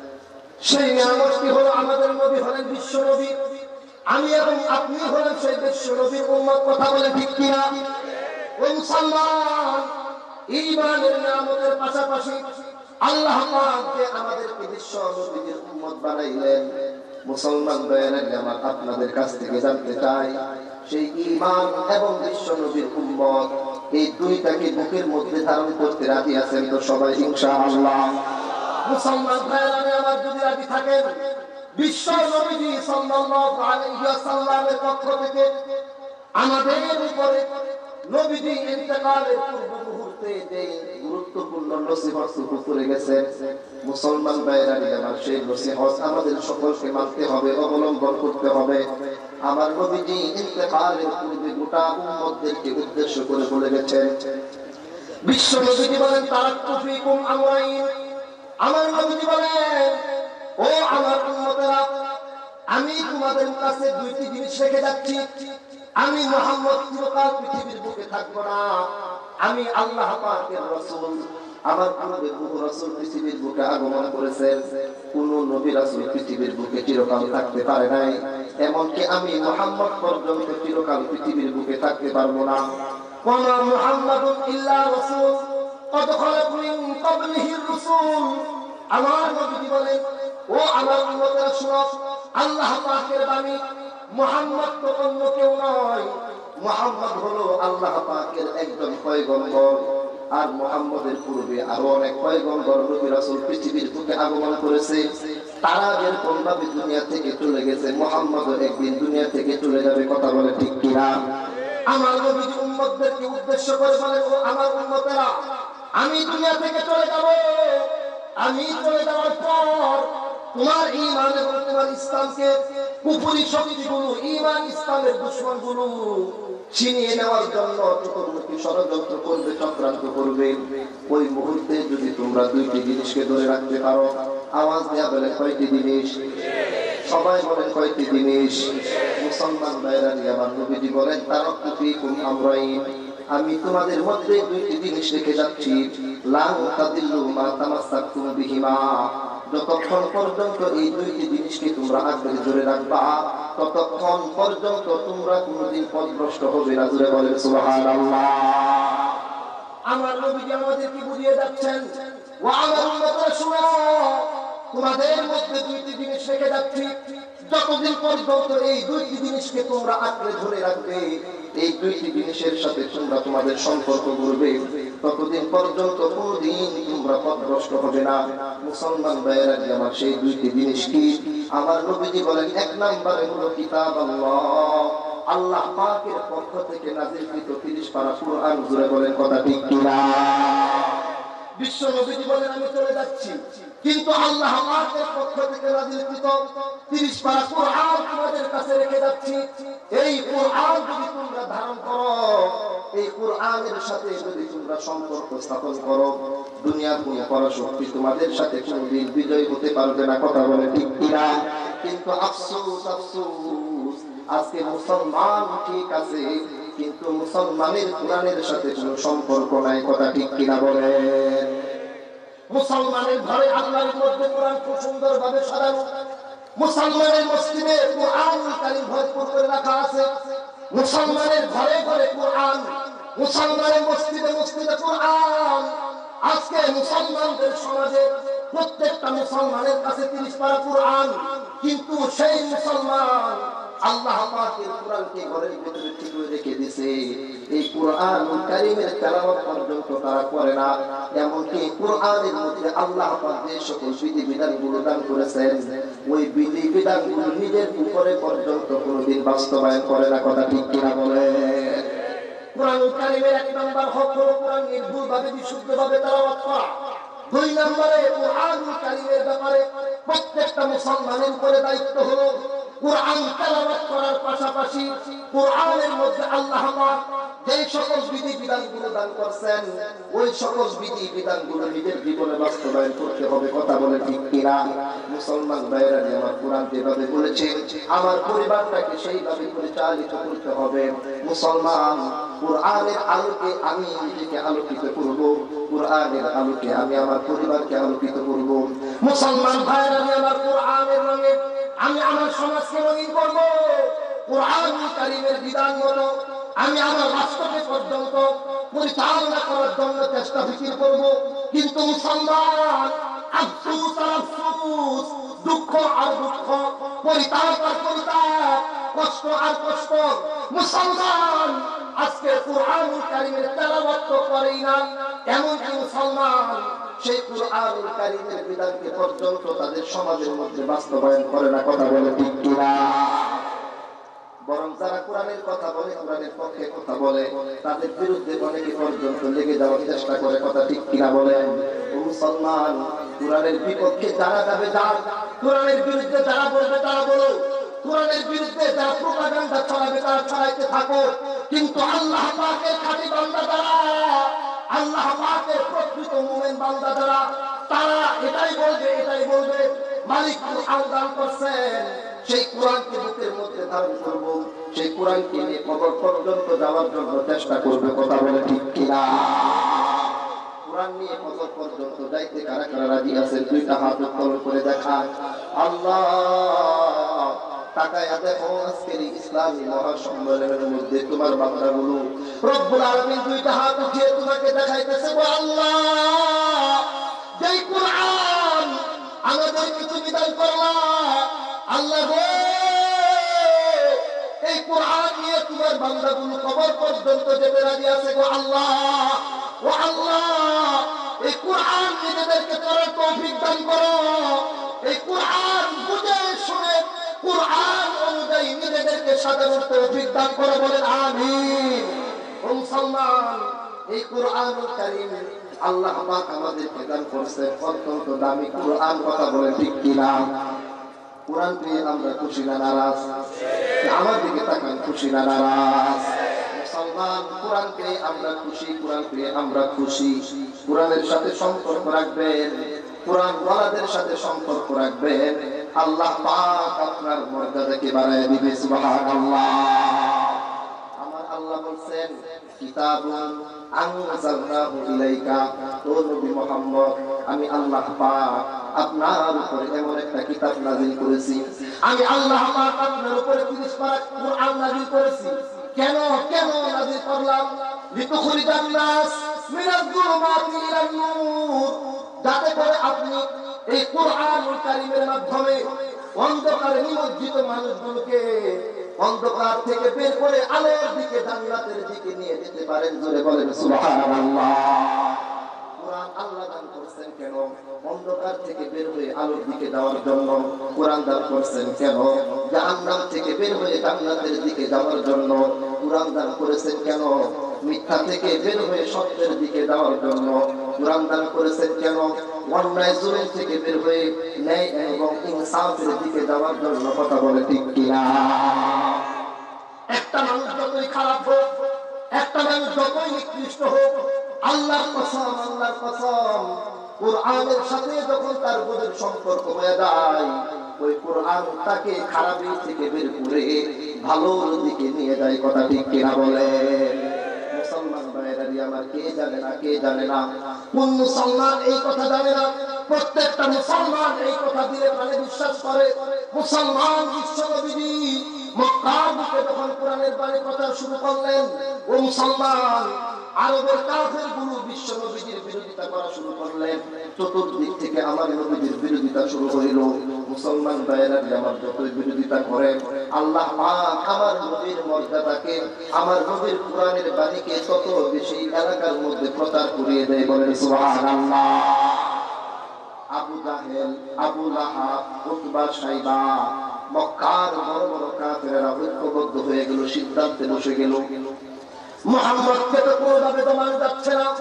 সেই নিয়ামতটি হলো আমাদের নবী হলেন বিশ্ব নবী, আমি এবং আপনি হলেন সেই বিশ্ব নবীর উম্মত। কথা বলে ঠিক কিনা? ওই মুসলমান, ঈমানের নিয়ামতের পাশাপাশি আল্লাহ পাক যে আমাদেরকে বিশ্ব নবীর উম্মত বানাইলেন। মুসলমান ভাইরা, আমার আপনাদের কাছ থেকে জানতে চাই, সেই ঈমান এবং বিশ্ব নবীর উম্মত এই দুইটাকে বুকের মধ্যে ধারণ করতে রাজি আছেন তো সবাই ইনশাআল্লাহ? মুসলমান ভাইরা, আমার যদি রাজি থাকেন, বিশ্ব নবী সাল্লাল্লাহু আলাইহি ওয়াসাল্লামের পক্ষ থেকে আমাদের উপরে নবীজি ইন্তেকালের পূর্ব মুহূর্তে যে গুরুত্বপূর্ণ নসিহত করে গেছেন, মুসলমান ভাইরা আমার সেই নসিহত আমাদের সকলকে মানতে হবে, অবলম্বন করতে হবে। আমার নবীজি ইন্তেকালের পূর্বে গোটা উম্মতদেরকে উদ্দেশ্য করে বলে গেছেন, বিশ্ব নবীজি বলেন, তারাক্তু ফীকুম আমরাইন। আমার নবীজি বলেন, ও আমার উম্মতেরা, আমি তোমাদের কাছে দুইটি জিনিস রেখে যাচ্ছি। আমি মুহাম্মদ চিরকাল পৃথিবীর বুকে থাকবো না, আমি আল্লাহ পাকের রাসূল। আমার পূর্বে বহু রাসূল পৃথিবীর বুকে আগমন করেছেন, কোন নবী রাসূল পৃথিবীর বুকে চিরকাল থাকতে পারে নাই। এমনকি আমি মুহাম্মদ পর্যন্ত চিরকাল পৃথিবীর বুকে থাকতে পারবো না। ওয়া মুহাম্মাদুন ইল্লা রাসূল ক্বাদ খালাত মিন ক্বাবলিহির রাসূল। আমার নবী বলেন, ও আমার উম্মতেরা শুনো, আল্লাহ পাকের বাণী, মুহাম্মদ তো অন্য কেউ নয়, মুহাম্মদ হলো আল্লাহ পাকের একজন পয়গম্বর। আর মুহাম্মদের পূর্বে আরো অনেক পয়গম্বর নবী রাসূল পৃথিবীর বুকে আগমন করেছে। তারা যেরকম ভাবে দুনিয়া থেকে চলে গেছে, মুহাম্মদও একদিন দুনিয়া থেকে চলে যাবে। কথা বলে ঠিক কিনা? আমার নবী উম্মতদেরকে উদ্দেশ্য করে বলেন, ও আমার উম্মতেরা, আমি দুনিয়া থেকে চলে যাব। আমি চলে যাওয়ার পর তোমার ঈমান এবং তোমার ইসলামকে কুফরি শক্তিগুলো, ঈমান ইসলামের দুশমনগুলো ছিনিয়ে নেওয়ার জন্য চতুর্মুখী ষড়যন্ত্র করবে, চক্রান্ত করবে। ওই মুহূর্তে যদি তোমরা দুইটি জিনিসকে ধরে রাখতে পারো, আওয়াজ দেয়া বলে কয়টি জিনিস? সবাই বলেন কয়টি জিনিস? মুসলমান ভাইরা, আমার নবীজি বলেন, তারাক্তু ফীকুম আমরাইন। আমি তোমাদের মধ্যে দুইটি জিনিস রেখে যাচ্ছি, লান তাদিল্লু মা তামাসসাকতুম বিহিমা। যতক্ষণ পর্যন্ত এই দুইটি জিনিসকে তোমরা আঁকড়ে ধরে রাখবা, ততক্ষণ পর্যন্ত তোমরা কোনদিন পথভ্রষ্ট হবে না। জোরে বলেন সুবহানাল্লাহ। আমার নবীজি আমাদেরকে বুঝিয়ে যাচ্ছেন, ওয়া আমার উম্মতরা শুনো, তোমাদের মধ্যে দুইটি জিনিস রেখে যাচ্ছি, যতদিন পর্যন্ত এই দুইটি জিনিসকে তোমরা আঁকড়ে ধরে রাখবে, এই দুইটি জিনিসের সাথে তোমরা তোমাদের সম্পর্ক গড়বে, ততদিন পর্যন্ত কোনদিন তোমরা পথভ্রষ্ট হবে না। মুসলমান ভাইয়েরা, আমার সেই দুইটি জিনিস কি? আমার নবীজি বলেন, এক নম্বরে হলো কিতাব আল্লাহ, আল্লাহ পাকের পক্ষ থেকে নাযিলকৃত 30 পারা কুরআন। জোরে বলেন কথা ঠিক কিনা? বিশ্ব নবীজি বলেন, আমি চলে যাচ্ছি, কিন্তু আল্লাহ পাকের পক্ষ থেকে নাযিলকৃত 30 পারা কুরআন তোমাদের কাছে রেখে যাচ্ছি। এই কুরআন যদি তোমরা ধারণ করো, এই কুরআনের সাথে যদি তোমরা সম্পর্ক স্থাপন করো, দুনিয়ার কোন পরাশক্তি তোমাদের সাথে কোনদিন বিজয় হতে পারবে না। কথা বলে ঠিক কিনা? কিন্তু আফসোস, আফসোস, আজকে মুসলমান ঠিক আছে, কিন্তু মুসলমানের কোরআনের সাথে কোনো সম্পর্ক নাই। কথা ঠিক কিনা বলেন? মুসলমানের ঘরে আল্লাহর মধ্যে কোরআন খুব সুন্দরভাবে সাজানো, মুসলমানের মসজিদে কোরআন কারীম ভরপুর করে রাখা আছে, মুসলমানের ঘরে ঘরে কোরআন, মুসলমানের মসজিদে মসজিদে কোরআন। আজকে মুসলমানদের সমাজে প্রত্যেকটা মুসলমানের কাছে 30 পারা কোরআন, কিন্তু সেই মুসলমান আল্লাহ পাকের কোরআনকে ঘরের ভিতরে ঠিক করে রেখে দিয়েছে। এই কোরআন কারীমের তেলাওয়াত পর্যন্ত তারা করে না। এমনকি কোরআনের মধ্যে আল্লাহ পাক যে সকল বিধিবিধানগুলো দান করেছেন, ওই বিধিবিধানগুলো নিজের উপরে পর্যন্ত কোনোদিন বাস্তবায়ন করে না। কথা ঠিক কিনা বলে? কোরআন কারীমের এক নাম্বার হক হলো কোরআন নির্ভুলভাবে বিশুদ্ধভাবে তেলাওয়াত করা। দুই নম্বরে কুরআনুল কারীমের ব্যাপারে প্রত্যেকটা মুসলমানের উপরে দায়িত্ব হলো কুরআন তেলাওয়াত করার পাশাপাশি কুরআনের মধ্যে আল্লাহ পাক যে সকল বিধি বিধানগুলো দান করেছেন ওই সকল বিধি বিধানগুলো নিজের জীবনে বাস্তবায়ন করতে হবে। কথা বলে ঠিক কিনা? মুসলমান ভাইরা আমার কুরআন যেভাবে বলেছে আমার পরিবারটাকে সেইভাবে পরিচালিত করতে হবে। মুসলমান কুরআনের আলোকে আমি নিজেকে আলোকিত করব, কুরআনের আলোকে আমি আমার পরিবারকে আলোকিত করব। মুসলমান ভাইরা আমার কুরআনের রঙে আমি আমার সমাজকে রঙিন করব। কুরআনুল কারীমের বিধান মতো আমি আমার রাষ্ট্রকে পর্যন্ত পরিচালনা করার জন্য চেষ্টা ফিকির করব। কিন্তু মুসলমান আফসোস আর আফসোস, দুঃখ আর দুঃখ, পরিতাপ আর পরিতাপ, কষ্ট আর কষ্ট। মুসলমান আজকে কুরআনুল কারীমের তেলাওয়াত তো করেই না, এমনকি মুসলমান সেই কুরআনুল কারীমের বিধানকে পর্যন্ত তাদের সমাজের মধ্যে বাস্তবায়ন করে না। কথা বলে ঠিক কিনা? বরং যারা কোরআনের কথা বলে, কোরআনের পক্ষে কথা বলে, তাদের বিরুদ্ধে অনেকে পর্যন্ত লেগে যাওয়ার চেষ্টা করে। কথা ঠিক কিনা বলেন? মুসলমান কোরআনের বিপক্ষে যারা যাবে যান, কোরআনের বিরুদ্ধে যারা বলবে তারা বলো, কোরআনের বিরুদ্ধে যারা প্রোপাগান্ডা ছড়াবে তারা ছড়াইতে থাকো। কিন্তু আল্লাহ পাকের খাঁটি বান্দা যারা, আল্লাহ পাকের প্রকৃত মুমিন বান্দা যারা, তারা এটাই বলবে মালিক কুরআন দান করছেন, সেই কোরআনকে বুকের মধ্যে ধারণ করব, সেই কোরআনকে নিয়ে কবর পর্যন্ত যাওয়ার জন্য চেষ্টা করবে। কথা বলে ঠিক কিনা? কোরআন নিয়ে কবর পর্যন্ত যাইতে কারা কারা রাজি আছেন? দুইটা হাত উত্তোলন করে দেখা। আল্লাহ তাকায়া দেখো আজকের ইসলামী মহাসম্মেলনের মধ্যে তোমার বান্দাগুলো রব্বুল আলামিন দুইটা হাত উঠিয়ে তোমাকে দেখাইতেছে, গো আল্লাহ যেই কোরআন আমাদেরকে তুমি দান করলা, আল্লাহ গো এই কোরআন নিয়ে তোমার বান্দাগুলো কবর পর্যন্ত যেতে রাজি আছে। গো আল্লাহ, ও আল্লাহ এই কোরআন নিজেদেরকে করার তৌফিক দান করো। এই কোরআন বুঝে শুনে কুরআন অনুযায়ী নিজেদেরকে সাজানোর তৌফিক দান করো। বলেন আমিন। ও মুসলমান, এই কুরআনুল কারীম আল্লাহ পাক আমাদেরকে দান করেছেন অত্যন্ত দামি কুরআন। কথা বলেন ঠিক কিনা? কুরআন পেয়ে আমরা খুশি না নারাজ? আমার দিকে তাকান, খুশি না নারাজ? মুসলমান কুরআন পেয়ে আমরা খুশি, কুরআন পেয়ে আমরা খুশি। কুরআনের সাথে সম্পর্ক রাখবেন, কুরআন ওয়ালাদের সাথে সম্পর্ক রাখবেন, আল্লাহ পাক আপনার মর্যাদাকে বাড়ায় দিবে। সুবহানাল্লাহ। আমার আল্লাহ বলেন কিতাবুন আনজালনাহু ইলাইকা, ও নবী মুহাম্মদ আমি আল্লাহ পাক আপনার উপরে এমন একটা কিতাব নাযিল করেছি। আমি আল্লাহ পাক আপনার উপরে 30 পারা কুরআন নাযিল করেছি। কেন নাযিল করলাম? লিতুখরিজান নাস মিনাজ যুলুমাতি ইলান নূর, যাতে করে আপনি এই কুরআনুল কারীমের মাধ্যমে অন্ধকারে নিমজ্জিত মানুষগুলোকে অন্ধকার থেকে বের করে আলোর দিকে, জান্নাতের দিকে নিয়ে যেতে পারেন। জোরে বলেন সুবহানাল্লাহ। কুরআন আল্লাহ দান করেছেন কেন? অন্ধকার থেকে বের হয়ে আলোর দিকে যাওয়ার জন্য। কুরআন দান করেছেন কেন? জাহান্নাম থেকে বের হয়ে জান্নাতের দিকে যাওয়ার জন্য। কুরআন দান করেছেন কেন? মিথ্যা থেকে বের হয়ে সত্যের দিকে যাওয়ার জন্য। কুরআন দান করেছেন কেন? অন্যায় জুলুম থেকে বের হয়ে ন্যায় এবং ইনসাফের দিকে যাওয়ার জন্য। কথা বলে ঠিক কিনা? একটা মানুষ যতই খারাপ হোক, একটা মানুষ যতই নিকৃষ্ট হোক, আল্লাহর কসম কুরআনের সাথে যখন তার বোধের সম্পর্ক হয়ে যায়, ওই কুরআন তাকে খারাপের থেকে বের করে ভালোর দিকে নিয়ে যায়। কথা ঠিক কিনা বলে? মুসলমান ভাইরা আমার কে জানে না? কোন মুসলমান এই কথা জানে না? প্রত্যেকটা মুসলমান এই কথা দিলে প্রাণে বিশ্বাস করে। মুসলমান বিশ্বনবী মক্কার বুকে যখন কোরআনের বাণী প্রচার শুরু করলেন, ও মুসলমান আরবের কাফেরগুলো বিশ্বনবীর বিরোধিতা করা শুরু করলেন। চতুর্দিক থেকে আমার নবীর বিরোধিতা শুরু হইল। মুসলমান ভাইরা আমার যতই বিরোধিতা করে, আল্লাহ পাক আমার নবীর মর্যাদাকে, আমার নবীর কোরআনের বাণীকে তত বেশি এলাকার মধ্যে প্রচার করিয়ে দেয়। বলেন সুবহানাল্লাহ। আবু জাহেল, আবু লাহাব, উতবা, শাইবা, মক্কার বড় বড় কাফেররা ঐক্যবদ্ধ হয়ে গেল, সিদ্ধান্তে বসে গেল মুহাম্মদকে তো কোনোভাবে দমানো যাচ্ছে না।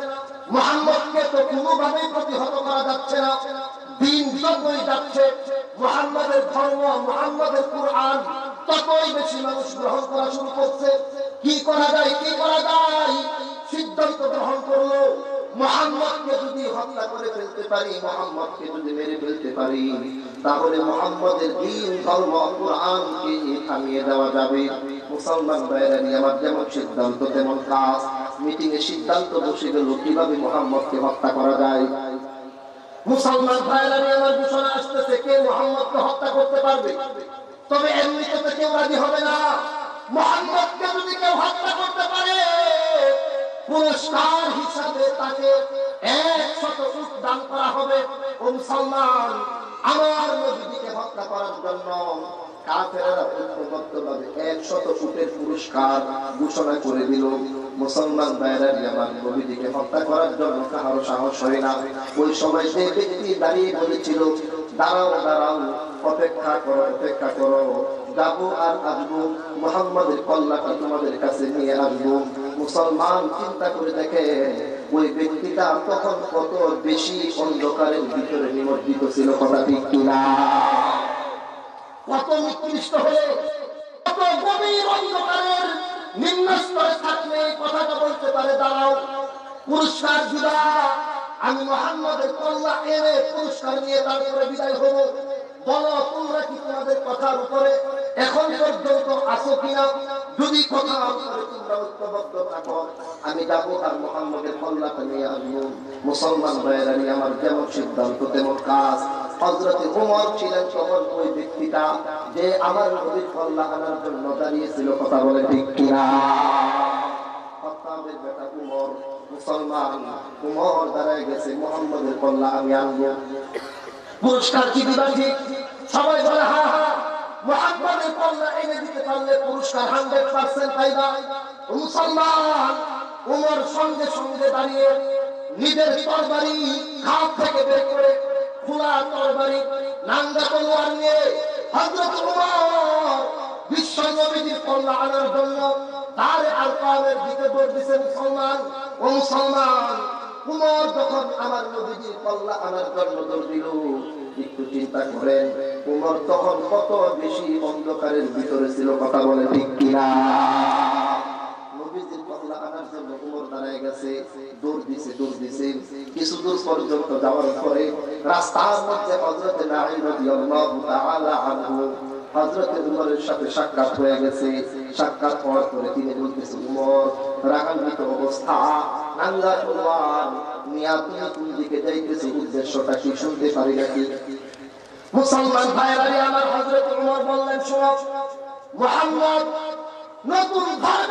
মুহাম্মদকে তো কোনোভাবেই প্রতিহত করা যাচ্ছে না। দিন যতই যাচ্ছে, মুহাম্মাদের ধর্ম, মুহাম্মাদের কুরআন ততই বেশি মানুষ গ্রহণ করা শুরু করছে। কি করা যায়, কি করা যায়? সিদ্ধান্ত গ্রহণ করলো, মুহাম্মদকে যদি হত্যা করে ফেলতে পারি, মুহাম্মদকে যদি মেরে ফেলতে পারি, তাহলে মুহাম্মদের দ্বীন, ধর্ম, কুরআনকে থামিয়ে দেওয়া যাবে। মুসলমান ভাইরা আমার যেমন সিদ্ধান্ত তেমন কাজ। মিটিং এ সিদ্ধান্ত বসে গেল কিভাবে মুহাম্মদকে হত্যা করা যায়। মুসলমান ভাইরা আমার ঘোষণা আসতেছে, কে মুহাম্মদকে হত্যা করতে পারবে? তবে এমনিতে তো কেউ রাজি হবে না। মুহাম্মদকে যদি কেউ হত্যা করতে পারে, পুরস্কার হিসাবে তাকে 100 উট দান করা হবে। ও মুসলমান, আমার নবীকে হত্যা করার জন্য কাফেররা ঐক্যবদ্ধভাবে 100 উটের পুরস্কার ঘোষণা করে দিল। মুসলমান ভাইরা আমার নবীকে হত্যা করার জন্য কারো সাহস হয় না। ওই সময় সেই ব্যক্তি দাঁড়িয়ে বলেছিল, দাঁড়াও দাঁড়াও, অপেক্ষা করো, অপেক্ষা করো, যাবো আর আসবো, মুহাম্মাদের কল্যাণটা তোমাদের কাছে নিয়ে আসবো। মুসলমান চিন্তা করে দেখে, ওই ব্যক্তিটা তখন কত বেশি অন্ধকারের ভিতরে নিমজ্জিত ছিল। কথা ঠিক কিনা? কত নিকৃষ্ট হলে, কত গভীর অন্ধকারের নিম্ন স্তরে থাকলে কথাটা বলতে পারে, দাঁড়াও, পুরস্কার দিবা, আমি মুহাম্মাদের কল্যাণ এনে পুরস্কার নিয়ে তারপরে বিদায় হবো। বলো, তোমরা কি তোমাদের কথার উপরে এখন পর্যন্ত আছো কিনা? যদি কথার উপরে তোমরা ঐক্যবদ্ধ থাকো, আমি যাবো আর মুহাম্মাদের কল্যাণ নিয়ে আসবো। মুসলমান ভাইরা আমার যেমন সিদ্ধান্ত তেমন কাজ। হযরত ওমর ছিলেন তখন ওই ব্যক্তিটা যে আমার নবীর কল্যাণ আনার জন্য দাঁড়িয়েছিল। কথা বলে ঠিক কিনা? খাত্তাবের বেটা ওমর, মুসলমান ওমর দাঁড়ায় গেছে, মুহাম্মাদের কল্যাণ আমি আনবো। পুরস্কার কি দিবা? ঠিক। সবাই বলে হ্যাঁ হ্যাঁ, মুহাম্মাদের কল্যাণ এনে দিতে পারলে পুরস্কার 100% পাইবা। মুসলমান ওমর সঙ্গে সঙ্গে দাঁড়িয়ে নিজের তরবারি হাত থেকে বের করে, খোলা তরবারি, নাঙ্গা তলোয়ার নিয়ে হযরত ওমর বিশ্ব নবীর কল্যাণ আনার জন্য তার আরকামের দিকে দৌড় দিছে। মুসলমান, ও মুসলমান, ওমর যখন আমার নবীর কল্যাণ আনার জন্য দৌড় দিল, একটু চিন্তা করেন, ওমর তখন কত বেশি অন্ধকারের ভিতরে ছিল। কথা বলে ঠিক কিনা? নবীর কল্যাণ আনার জন্য ওমর দাঁড়ায় গেছে, দৌড় দিছে, দৌড় দিছে। কিছু দূর পর্যন্ত যাওয়ার পরে রাস্তার মধ্যে হযরত নাঈম রাদিয়াল্লাহু তাআলা আনহু হযরত উমরের সাথে সাক্ষাৎ হয়ে গেছে। সাক্ষাৎ হওয়ার পরে তিনি বলতেছেন, উমর, রাগান্বিত অবস্থা, নাঙ্গা তলোয়ার নিয়ে আপনি কোন দিকে যাইতেছে, উদ্দেশ্যটা কি শুনতে পারি নাকি? মুসলমান ভাইরা আমার, হযরত উমর বললেন, শোনো, মুহাম্মদ নতুন ধর্ম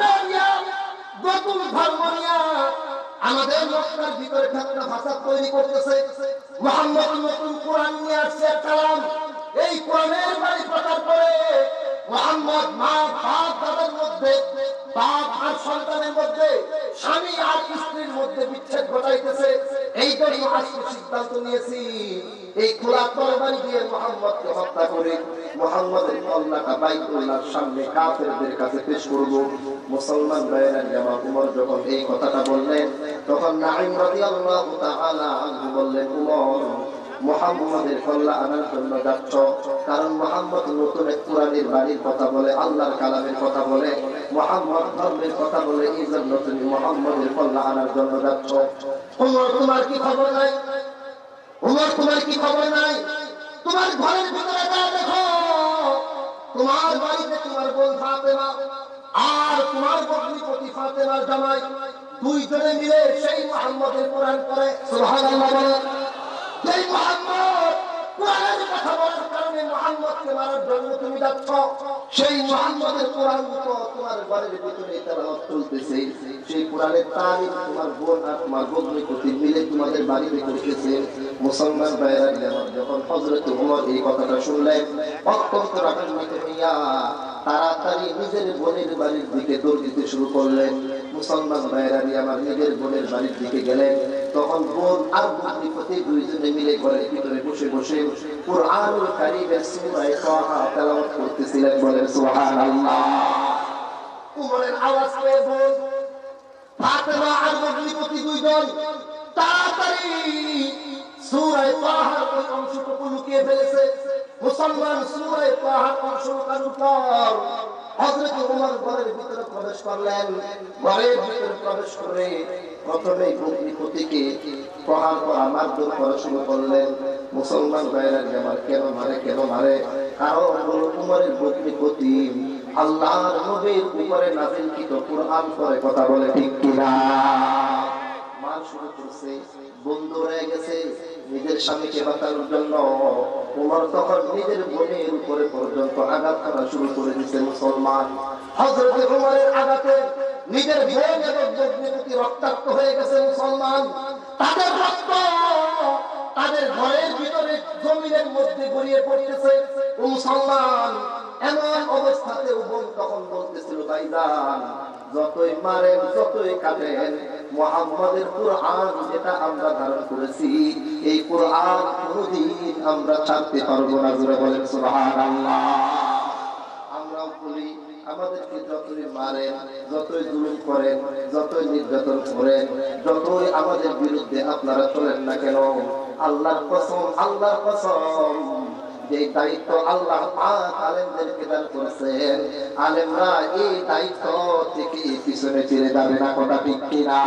নিয়ে আমাদের মক্কার ভিতরে একটা ভাষা তৈরি করতেছে। মুহাম্মদ নতুন কোরআন নিয়ে আসছে, কালাম। এই কোরআনের বাণী প্রচার করে মুহাম্মদ মা বাপ দাদার মধ্যে, বাপ আর সন্তানের মধ্যে, স্বামী আর স্ত্রীর মধ্যে বিচ্ছেদ ঘটাইতেছে। এই জন্য আজকে সিদ্ধান্ত নিয়েছি, এই খোলা তরবারি দিয়ে মুহাম্মদকে হত্যা করে মুহাম্মদের কল্যাণটা বাইতুল্লাহর সামনে কাফেরদের কাছে পেশ করব। মুসলমান ভাইরা আমার, উমর যখন এই কথাটা বললেন, তখন নাঈম রাদিয়াল্লাহু তাআলা আনহু বললেন, উমর, মুহাম্মদের কল্যাণ আনার জন্য যাচ্ছ, কারণ মুহাম্মদ নতুন এক কোরআনের বাণীর কথা বলে, আল্লাহর কালামের কথা বলে, মুহাম্মদ ধর্মের কথা বলে, এই জন্য তুমি মুহাম্মদের কল্যাণ আনার জন্য যাচ্ছ। উমর, তোমার কি খবর নাই? উমর, তোমার কি খবর নাই? তোমার ঘরের ভিতরে যা দেখো, তোমার বাড়িতে তোমার বোন ফাতেমা আর তোমার ভগ্নিপতি ফাতেমার জামাই দুইজনে মিলে সেই মুহাম্মদের কোরআন পড়ে। সুবহানাল্লাহ বলেন। সেই মুহাম্মদ কোরআনের কথা বলার কারণে মুহাম্মদকে মারার জন্য তুমি যাচ্ছ। সেই মুহাম্মদের কোরআন তো তোমার ঘরের ভিতরে তেলাওয়াত চলতেছে। সেই কোরআনের তারিফ তোমার বোন আর তোমার ভগ্নিপতি মিলে তোমাদের বাড়িতে করতেছে। মুসলমান ভাইরা যখন হযরত ওমর এই কথাটা শুনলেন, অত্যন্ত রাগান্বিত হইয়া তাড়াতাড়ি নিজের বোনের বাড়ির দিকে দৌড় দিতে শুরু করলেন। মুসলমান ভাইরা আমার নিজের বোনের বাড়ির দিকে গেলেন। তখন বোন আর ভগ্নিপতি দুইজনে মিলে ঘরের ভিতরে বসে বসে কুরআনুল কারীমের সূরা তাহা তেলাওয়াত করতেছিলেন। বলেন সুবহানাল্লাহ। ওমরের আওয়াজ পেয়ে বোন ফাতেমা আর ভগ্নিপতি দুইজন সূরা তাহার ওই অংশটুকু লুকিয়ে ফেলেছে। মুসলমান সূরা তাহার অংশ লুকানোর পর হযরত ওমর ঘরের ভিতরে প্রবেশ করলেন। ঘরের ভিতরে প্রবেশ করে প্রথমে ভগ্নিপতিকে প্রহার করা মারধর করা শুরু করলেন। মুসলমান ভাইরা আমার কেন মারে কারণ হলো উমরের ভগ্নিপতি আল্লাহর নবীর উপরে নাযিলকৃত কুরআন পড়ে কথা বলে, ঠিক কিনা? মার শুরু করছে, বন্ধু হয়ে গেছে নিজের স্বামীকে বাঁচানোর জন্য। উমর তখন নিজের বোনের উপরে পর্যন্ত আঘাত করা শুরু করে দিয়েছে। মুসলমান হযরত উমরের আঘাতে নিজের বোন এবং ভগ্নিপতি রক্তাক্ত হয়ে গেছে। মুসলমান তাদের রক্ত তাদের ঘরের ভিতরে জমিনের মধ্যে গড়িয়ে পড়তেছে। মুসলমান এমন অবস্থাতে বোন তখন বলতেছিল, ভাইজান যতই মারেন যতই কাটেন মুহাম্মাদের কুরআন যেটা আমরা ধারণ করেছি এই কুরআন কোনদিন আমরা ছাড়তে পারবো না। জোরে বলেন সুবহানাল্লাহ। আমরাও বলি আমাদেরকে যতই মারেন, যতই জুলুম করেন, যতই নির্যাতন করেন, যতই আমাদের বিরুদ্ধে আপনারা চলেন না কেন, আল্লাহর কসম যে দায়িত্ব আল্লাহ পাক আলেমদেরকে দান করেছেন, আলেমরা এই দায়িত্ব থেকে পিছনে ফিরে যাবে না। কথা ঠিক কিনা?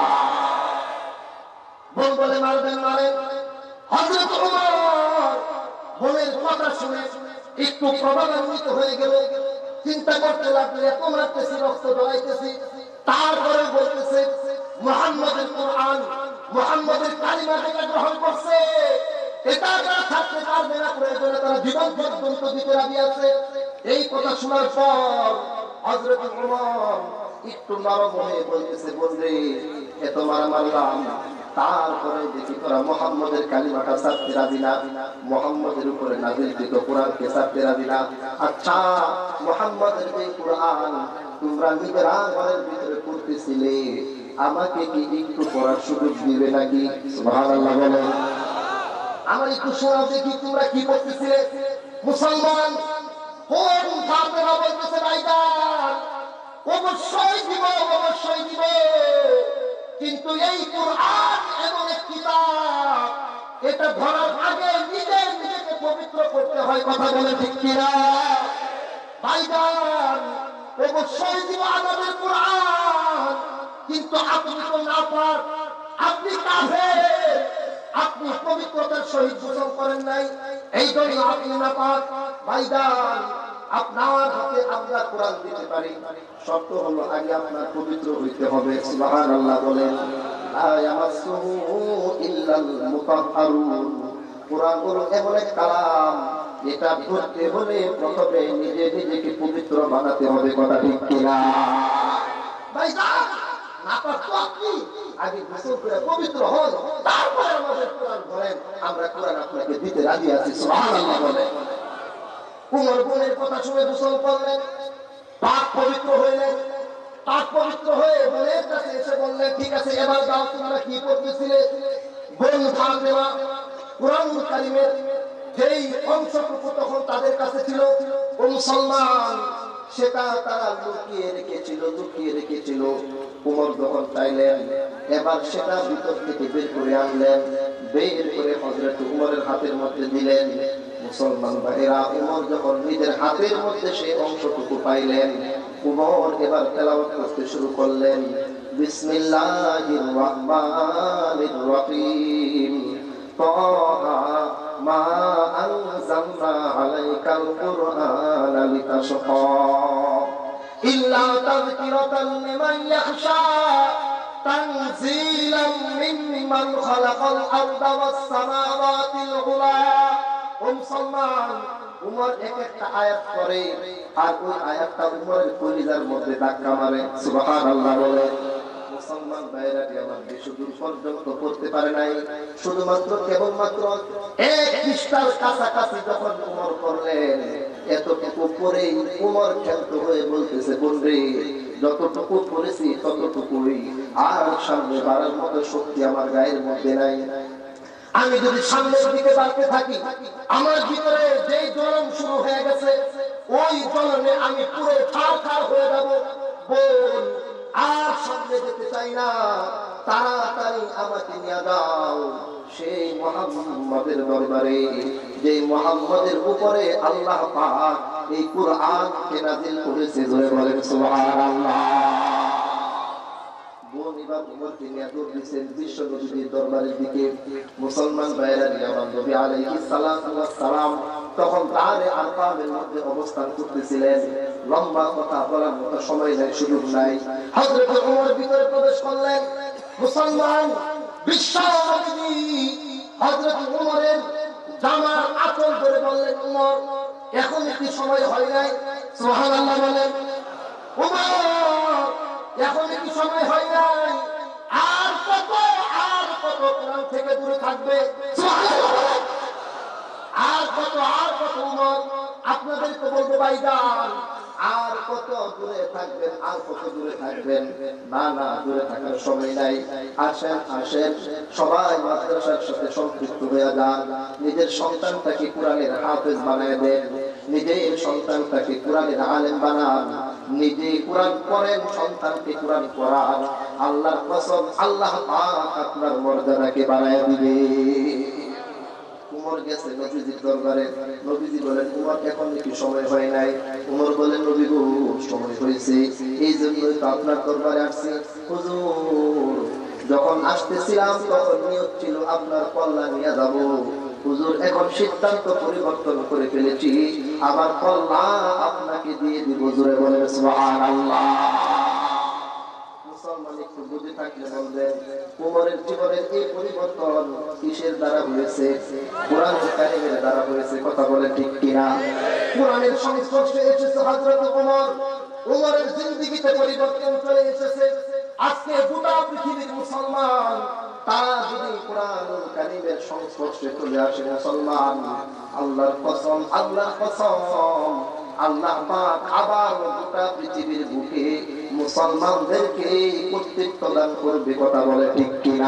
বোন বলে মারবেন মারেন। হযরত ওমর বোনের কথা শুনে একটু প্রভাবান্বিত হয়ে গেল। চিন্তা করতে লাগলো, এত মারতেছি, রক্ত ঢালাইতেছি, তারপরে বলতেছে মুহাম্মাদের কুরআন, মুহাম্মাদের কালিমা যেটা গ্রহণ করছে এটা তারা ছাড়তে পারবে না, প্রয়োজনে তারা জীবন পর্যন্ত দিতে রাজি আছে। এই কথা শোনার পর হযরত ওমর একটু নরম হয়ে বলতেছে, বলরে এত মারা মারলাম, তারপরে দেখি তোরা মুহাম্মাদের কালিমাটা ছাড়তে রাজি না, মুহাম্মাদের উপরে নাযিলকৃত কুরআনকে ছাড়তে রাজি না। আচ্ছা মুহাম্মাদের এই কুরআন তোমরা নিজেরা ঘরের ভিতরে পড়তেছিলে, আমাকে কি একটু পড়ার সুযোগ দিবে নাকি? সুবহানাল্লাহ বলেন। আমার একটু শোনাও দেখি তোমরা কি করতেছিলে। মুসলমান কোন ফাতেমা বলতেছে, ভাইজান অবশ্যই দিব, অবশ্যই দিব, কিন্তু এই কুরআন এমন এক কিতাব এটা ধরার আগে নিজেকে পবিত্র করতে হয়। কথা বলে ঠিক কিনা? ভাইজান অবশ্যই দিব আমাদের কুরআন, কিন্তু আপনি তো নাপাক, আপনি কাফের, আপনি পবিত্রতার সহিত গোসল করেন নাই, এই জন্য আপনি নাপাক। ভাইজান আপনার হাতে আমরা কোরআন দিতে পারি, শর্ত হলো আগে আপনার পবিত্র হইতে হবে। সুবহানাল্লাহ বলেন। লা ইয়ামাসসুহু ইল্লাল মুতাহহারুন। কোরআন হলো এমন এক কালাম, এটা পড়তে হলে প্রথমে নিজেকে পবিত্র বানাতে হবে। কথা ঠিক কিনা? ভাইজান নাপাক তো আপনি, আগে গোসল করে পবিত্র হন, তারপরে আমাদের কোরআন ধরেন, আমরা কোরআন আপনাকে দিতে রাজি আছি। সুবহানাল্লাহ বলেন। উমর বোনের কথা শুনে গোসল করলেন, পাক পবিত্র হইলেন, পাক পবিত্র হয়ে বোনের কাছে এসে বললেন, ঠিক আছে এবার যাও, তোমরা কি পড়তেছিলে? বোন ফাতেমা কুরআনুল কারীমের যেই অংশটুকু তখন তাদের কাছে ছিল, ও মুসলমান সেটা তারা লুকিয়ে রেখেছিল। উমর যখন চাইলেন এবার সেটা ভিতর থেকে বের করে আনলেন, বের করে হযরত উমরের হাতের মধ্যে দিলেন। মুসলমান ভাইরা উমর যখন নিজের হাতের মধ্যে সেই অংশটুকু পাইলেন, উমর এবার তেলাওয়াত করতে শুরু করলেন, বিসমিল্লাহির রহমানির রহিম, তাহা মা আনজালনা আলাইকাল কুরআনা লিতাশকা ইল্লা তাযকিরাতাল লিমান ইয়াখশা তানজিলাম মিম্মান খালাকাল আরদা ওয়াস সামাওয়াতিল উলা। ও মুসলমান, উমর এক একটা আয়াত পড়ে আর ওই আয়াতটা উমরের কলিজার মধ্যে ধাক্কা মারে। সুবহানাল্লাহ বলে। মুসলমান ভাইরা আমার বেশি দূর পর্যন্ত পড়তে পারে নাই, শুধুমাত্র কেবলমাত্র এক পৃষ্ঠার কাছাকাছি যখন উমর পড়লেন, এতটুকু পড়েই উমর ক্ষান্ত হয়ে বলতেছে, বন্ধু যতটুকু পড়েছি ততটুকুই, আর সামনে বাড়ার মতো শক্তি আমার গায়ের মধ্যে নাই। আমি যদি সামনের দিকে বাড়তে থাকি, আমার ভিতরে যেই জ্বলন শুরু হয়ে গেছে, ওই জ্বলনে আমি পুরো ছারখার হয়ে যাব। বোন আর সামনে যেতে চাই না, তাড়াতাড়ি আমাকে নিয়ে যাও সেই মুহাম্মাদের দরবারে, যে মুহাম্মাদের উপরে আল্লাহ পাক এই কুরআনকে নাযিল করেছে। জোরে বলেন সুবহানাল্লাহ। দরবারের দিকে মুসলমান ভাইরা আমার নবী আলাইহিস সালাতু ওয়াস সালাম তখন দারে আরকামের মধ্যে অবস্থান করতেছিলেন। লম্বা কথা বলার মতো সময় নাই, সুযোগ নাই। হযরত ওমর ভিতরে প্রবেশ করলেন। মুসলমান বিশ্ব নবী হযরত ওমরের জামার আঁচল ধরে বললেন, ওমর এখন কি সময় হয় নাই? সুবহানাল্লাহ বলেন। ওমর এখন কি সময় হয় নাই? আর কত কোরআন থেকে দূরে থাকবে? সুবহানাল্লাহ। আর কত ওমর আপনাদেরকে বলবো ভাইজান, আর কত দূরে থাকবেন, আর কত দূরে থাকবেন? না দূরে থাকার সময় নাই। আসেন সবাই মাদ্রাসার সাথে সম্পৃক্ত হয়ে যান। নিজের সন্তানটাকে কোরআনের হাফেজ বানায় দেন, নিজের সন্তানটাকে কোরআনের আলেম বানান, নিজে কোরআন পড়েন, সন্তানকে কোরআন পড়ান। আল্লাহর কসম, আল্লাহ পাক আপনার মর্যাদাকে বানায় দিবে। উমর গেছে নবীজির দরবারে। নবীজি বলেন, উমর এখন কি সময় হয় নাই? উমর বলেন, নবী গো সময় হয়েছে, এই জন্যই তো আপনার দরবারে আসছি। হুজুর যখন আসতেছিলাম তখন নিয়ত ছিল আপনার কল্যাণ নিয়ে যাব। হুজুর এখন সিদ্ধান্ত পরিবর্তন করে ফেলেছি, আমার কল্যাণ আপনাকে দিয়ে দিব। জোরে বলেন সুবহানাল্লাহ। মুসলমান একটু বুঝে থাকলে বলবেন, উমরের জীবনের এই পরিবর্তন কিসের দ্বারা হয়েছে? কোরআনুল কারীমের দ্বারা হয়েছে। কথা বলে ঠিক কিনা? কোরআনের সংস্পর্শে এসেছে হযরত ওমর, উমরের জিন্দেগিতে পরিবর্তন চলে এসেছে। আজকে গোটা পৃথিবীর মুসলমান তারা যদি কোরআনুল কারীমের সংস্পর্শে চলে আসে, মুসলমান আল্লাহর কসম আল্লাহ পাক আবার গোটা পৃথিবীর বুকে মুসলমানদেরকে কর্তৃত্ব দান করবে। কথা বলে ঠিক কিনা?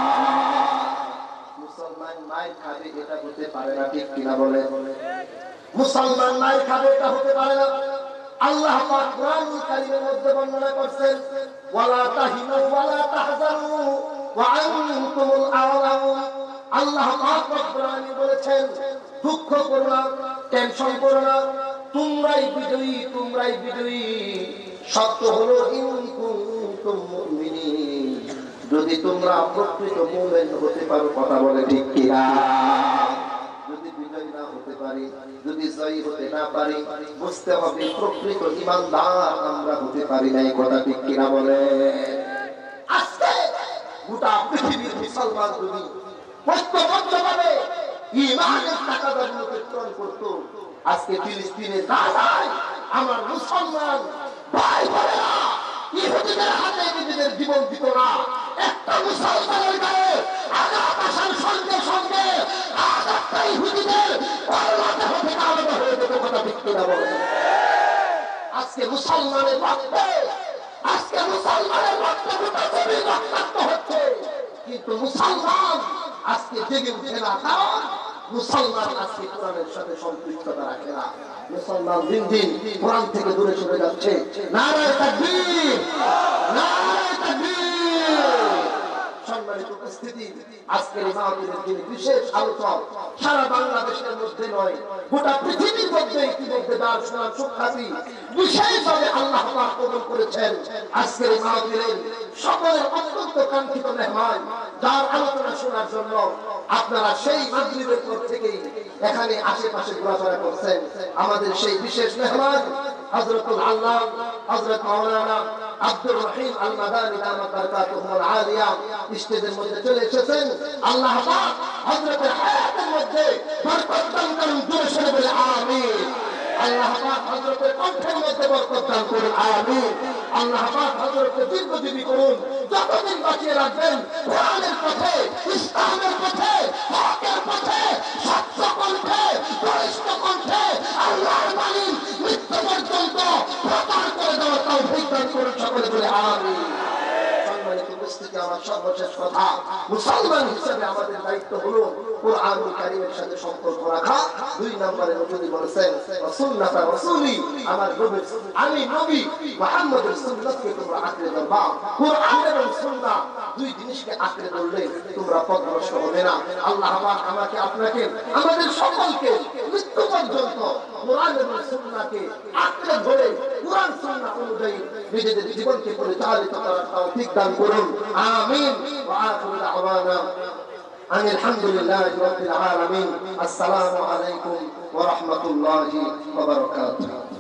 মুসলমান মায়ের খাবে এটা হতে পারে না, ঠিক কিনা বলে? মুসলমান মায়ের খাবে এটা হতে পারে না। আল্লাহ পাক কোরআনুল কারীমের মধ্যে বর্ণনা করেছেন, ওয়ালা তাহিনু ওয়ালা তাহজানু ওয়া আনতুমুল আ'লাউন। আল্লাহ পাক রব্বুল আলামিন বলেছেন, দুঃখ করো না, টেনশন করো না, তোমরাই বিজয়ী। সত্য হলো ইন কুনতুম মুমিনিন, যদি তোমরা প্রকৃত মুমিন হতে পারো। কথা বলে ঠিক কিনা? যদি বিজয়ী না হতে পারি, যদি জয়ী হতে না পারি, বুঝতে হবে প্রকৃত ঈমানদার আমরা হতে পারি না। এই কথা ঠিক কিনা বলে? আজকে গোটা পৃথিবীর মুসলমান যদি ঐক্যবদ্ধভাবে ঈমানের তাকাদাগুলোকে পূরণ করত, আজকে ফিলিস্তিনে গাজায় আমার মুসলমান ভাই বোনেরা ইহুদিদের হাতে নিজেদের জীবন দিত না। একটা মুসলমানের গায়ে আঘাত আসার সঙ্গে সঙ্গে আঘাতটা ইহুদিদের কলমাতে হতে আলাদা হয়ে যেত। কথা ঠিক কিনা বলে? আজকে মুসলমানের রক্তে গোটা জমি রক্তাক্ত হচ্ছে, কিন্তু মুসলমান আজকে জেগে উঠে না। কারণ মুসলমান আজকে কোরআনের সাথে সম্পৃক্ততা রাখে না। মুসলমান দিন দিন কোরআন থেকে দূরে সরে যাচ্ছে। নারায়ে তাকবীর, নারায়ে তাকবীর। সম্মানিত উপস্থিতি, আজকের এই মাহফিলের দিনে বিশেষ আলোচনা সারা বাংলাদেশের মধ্যে নয়, গোটা পৃথিবীর মধ্যে ইতিমধ্যে তার সুনাম সুখ্যাতি বিশেষভাবে আল্লাহ পাক কবুল করেছেন। আজকের এই মাহফিলের সকলের অত্যন্ত কাঙ্ক্ষিত মেহমান, যার আলোচনা শোনার জন্য আপনারা সেই মাগরিবের পর থেকেই এখানে আশেপাশে ঘোরাফেরা করছেন। আমাদের সেই বিশেষ মেহমান হযরতুল আল্লাহ হযরত মাওলানা আব্দুর রহিম আল মাদানী দামাত বারাকাতুহুল আলিয়া স্টেজের মধ্যে চলে এসেছেন। আল্লাহ পাক হযরতের হায়াতের মধ্যে বরকত দান করুন। জোরে সরে বলে আমিন। আল্লাহ পাক হযরতের কণ্ঠের মধ্যে বরকত দান করুন। আমিন। আল্লাহ পাক হযরতকে দীর্ঘজীবী করুন, যতদিন বাঁচিয়ে রাখবেন কোরআনের পথে, ইসলামের পথে, হকের পথে, সত্য কণ্ঠে, বলিষ্ঠ কণ্ঠে আল্লাহর বাণী মৃত্যু পর্যন্ত প্রচার করে দেওয়ার তৌফিক দান করুন। সকলে বলে আমিন। সম্মানিত উপস্থিতি, আমার সর্বশেষ কথা, মুসলমান হিসেবে আমাদের দায়িত্ব হলো কুরআনুল কারীমের সাথে সম্পর্ক রাখা। 2 নম্বরে নবী বলেছেন সুন্নাত রাসূলি, আমার নবীর আমি নবী মুহাম্মদের সুন্নাতকে তোমরা আঁকড়ে ধরবা। কুরআন এবং সুন্নাহ দুই জিনিসকে আঁকড়ে ধরলে তোমরা পথভ্রষ্ট হবে না। আল্লাহ পাক আমাকে আপনাকে আমাদের সকলকে মৃত্যু পর্যন্ত কুরআন এবং সুন্নাহকে আঁকড়ে ধরে কুরআন সুন্নাহ অনুযায়ী নিজেদের জীবনকে পরিচালিত করার তৌফিক দান করুন। আমিন। ওয়া আখিরু দাওয়ানা আলহামদুলিল্লাহি রাব্বিল আলামিন। আসসালামু আলাইকুম ওয়া রাহমাতুল্লাহি ওয়া বারাকাতুহু।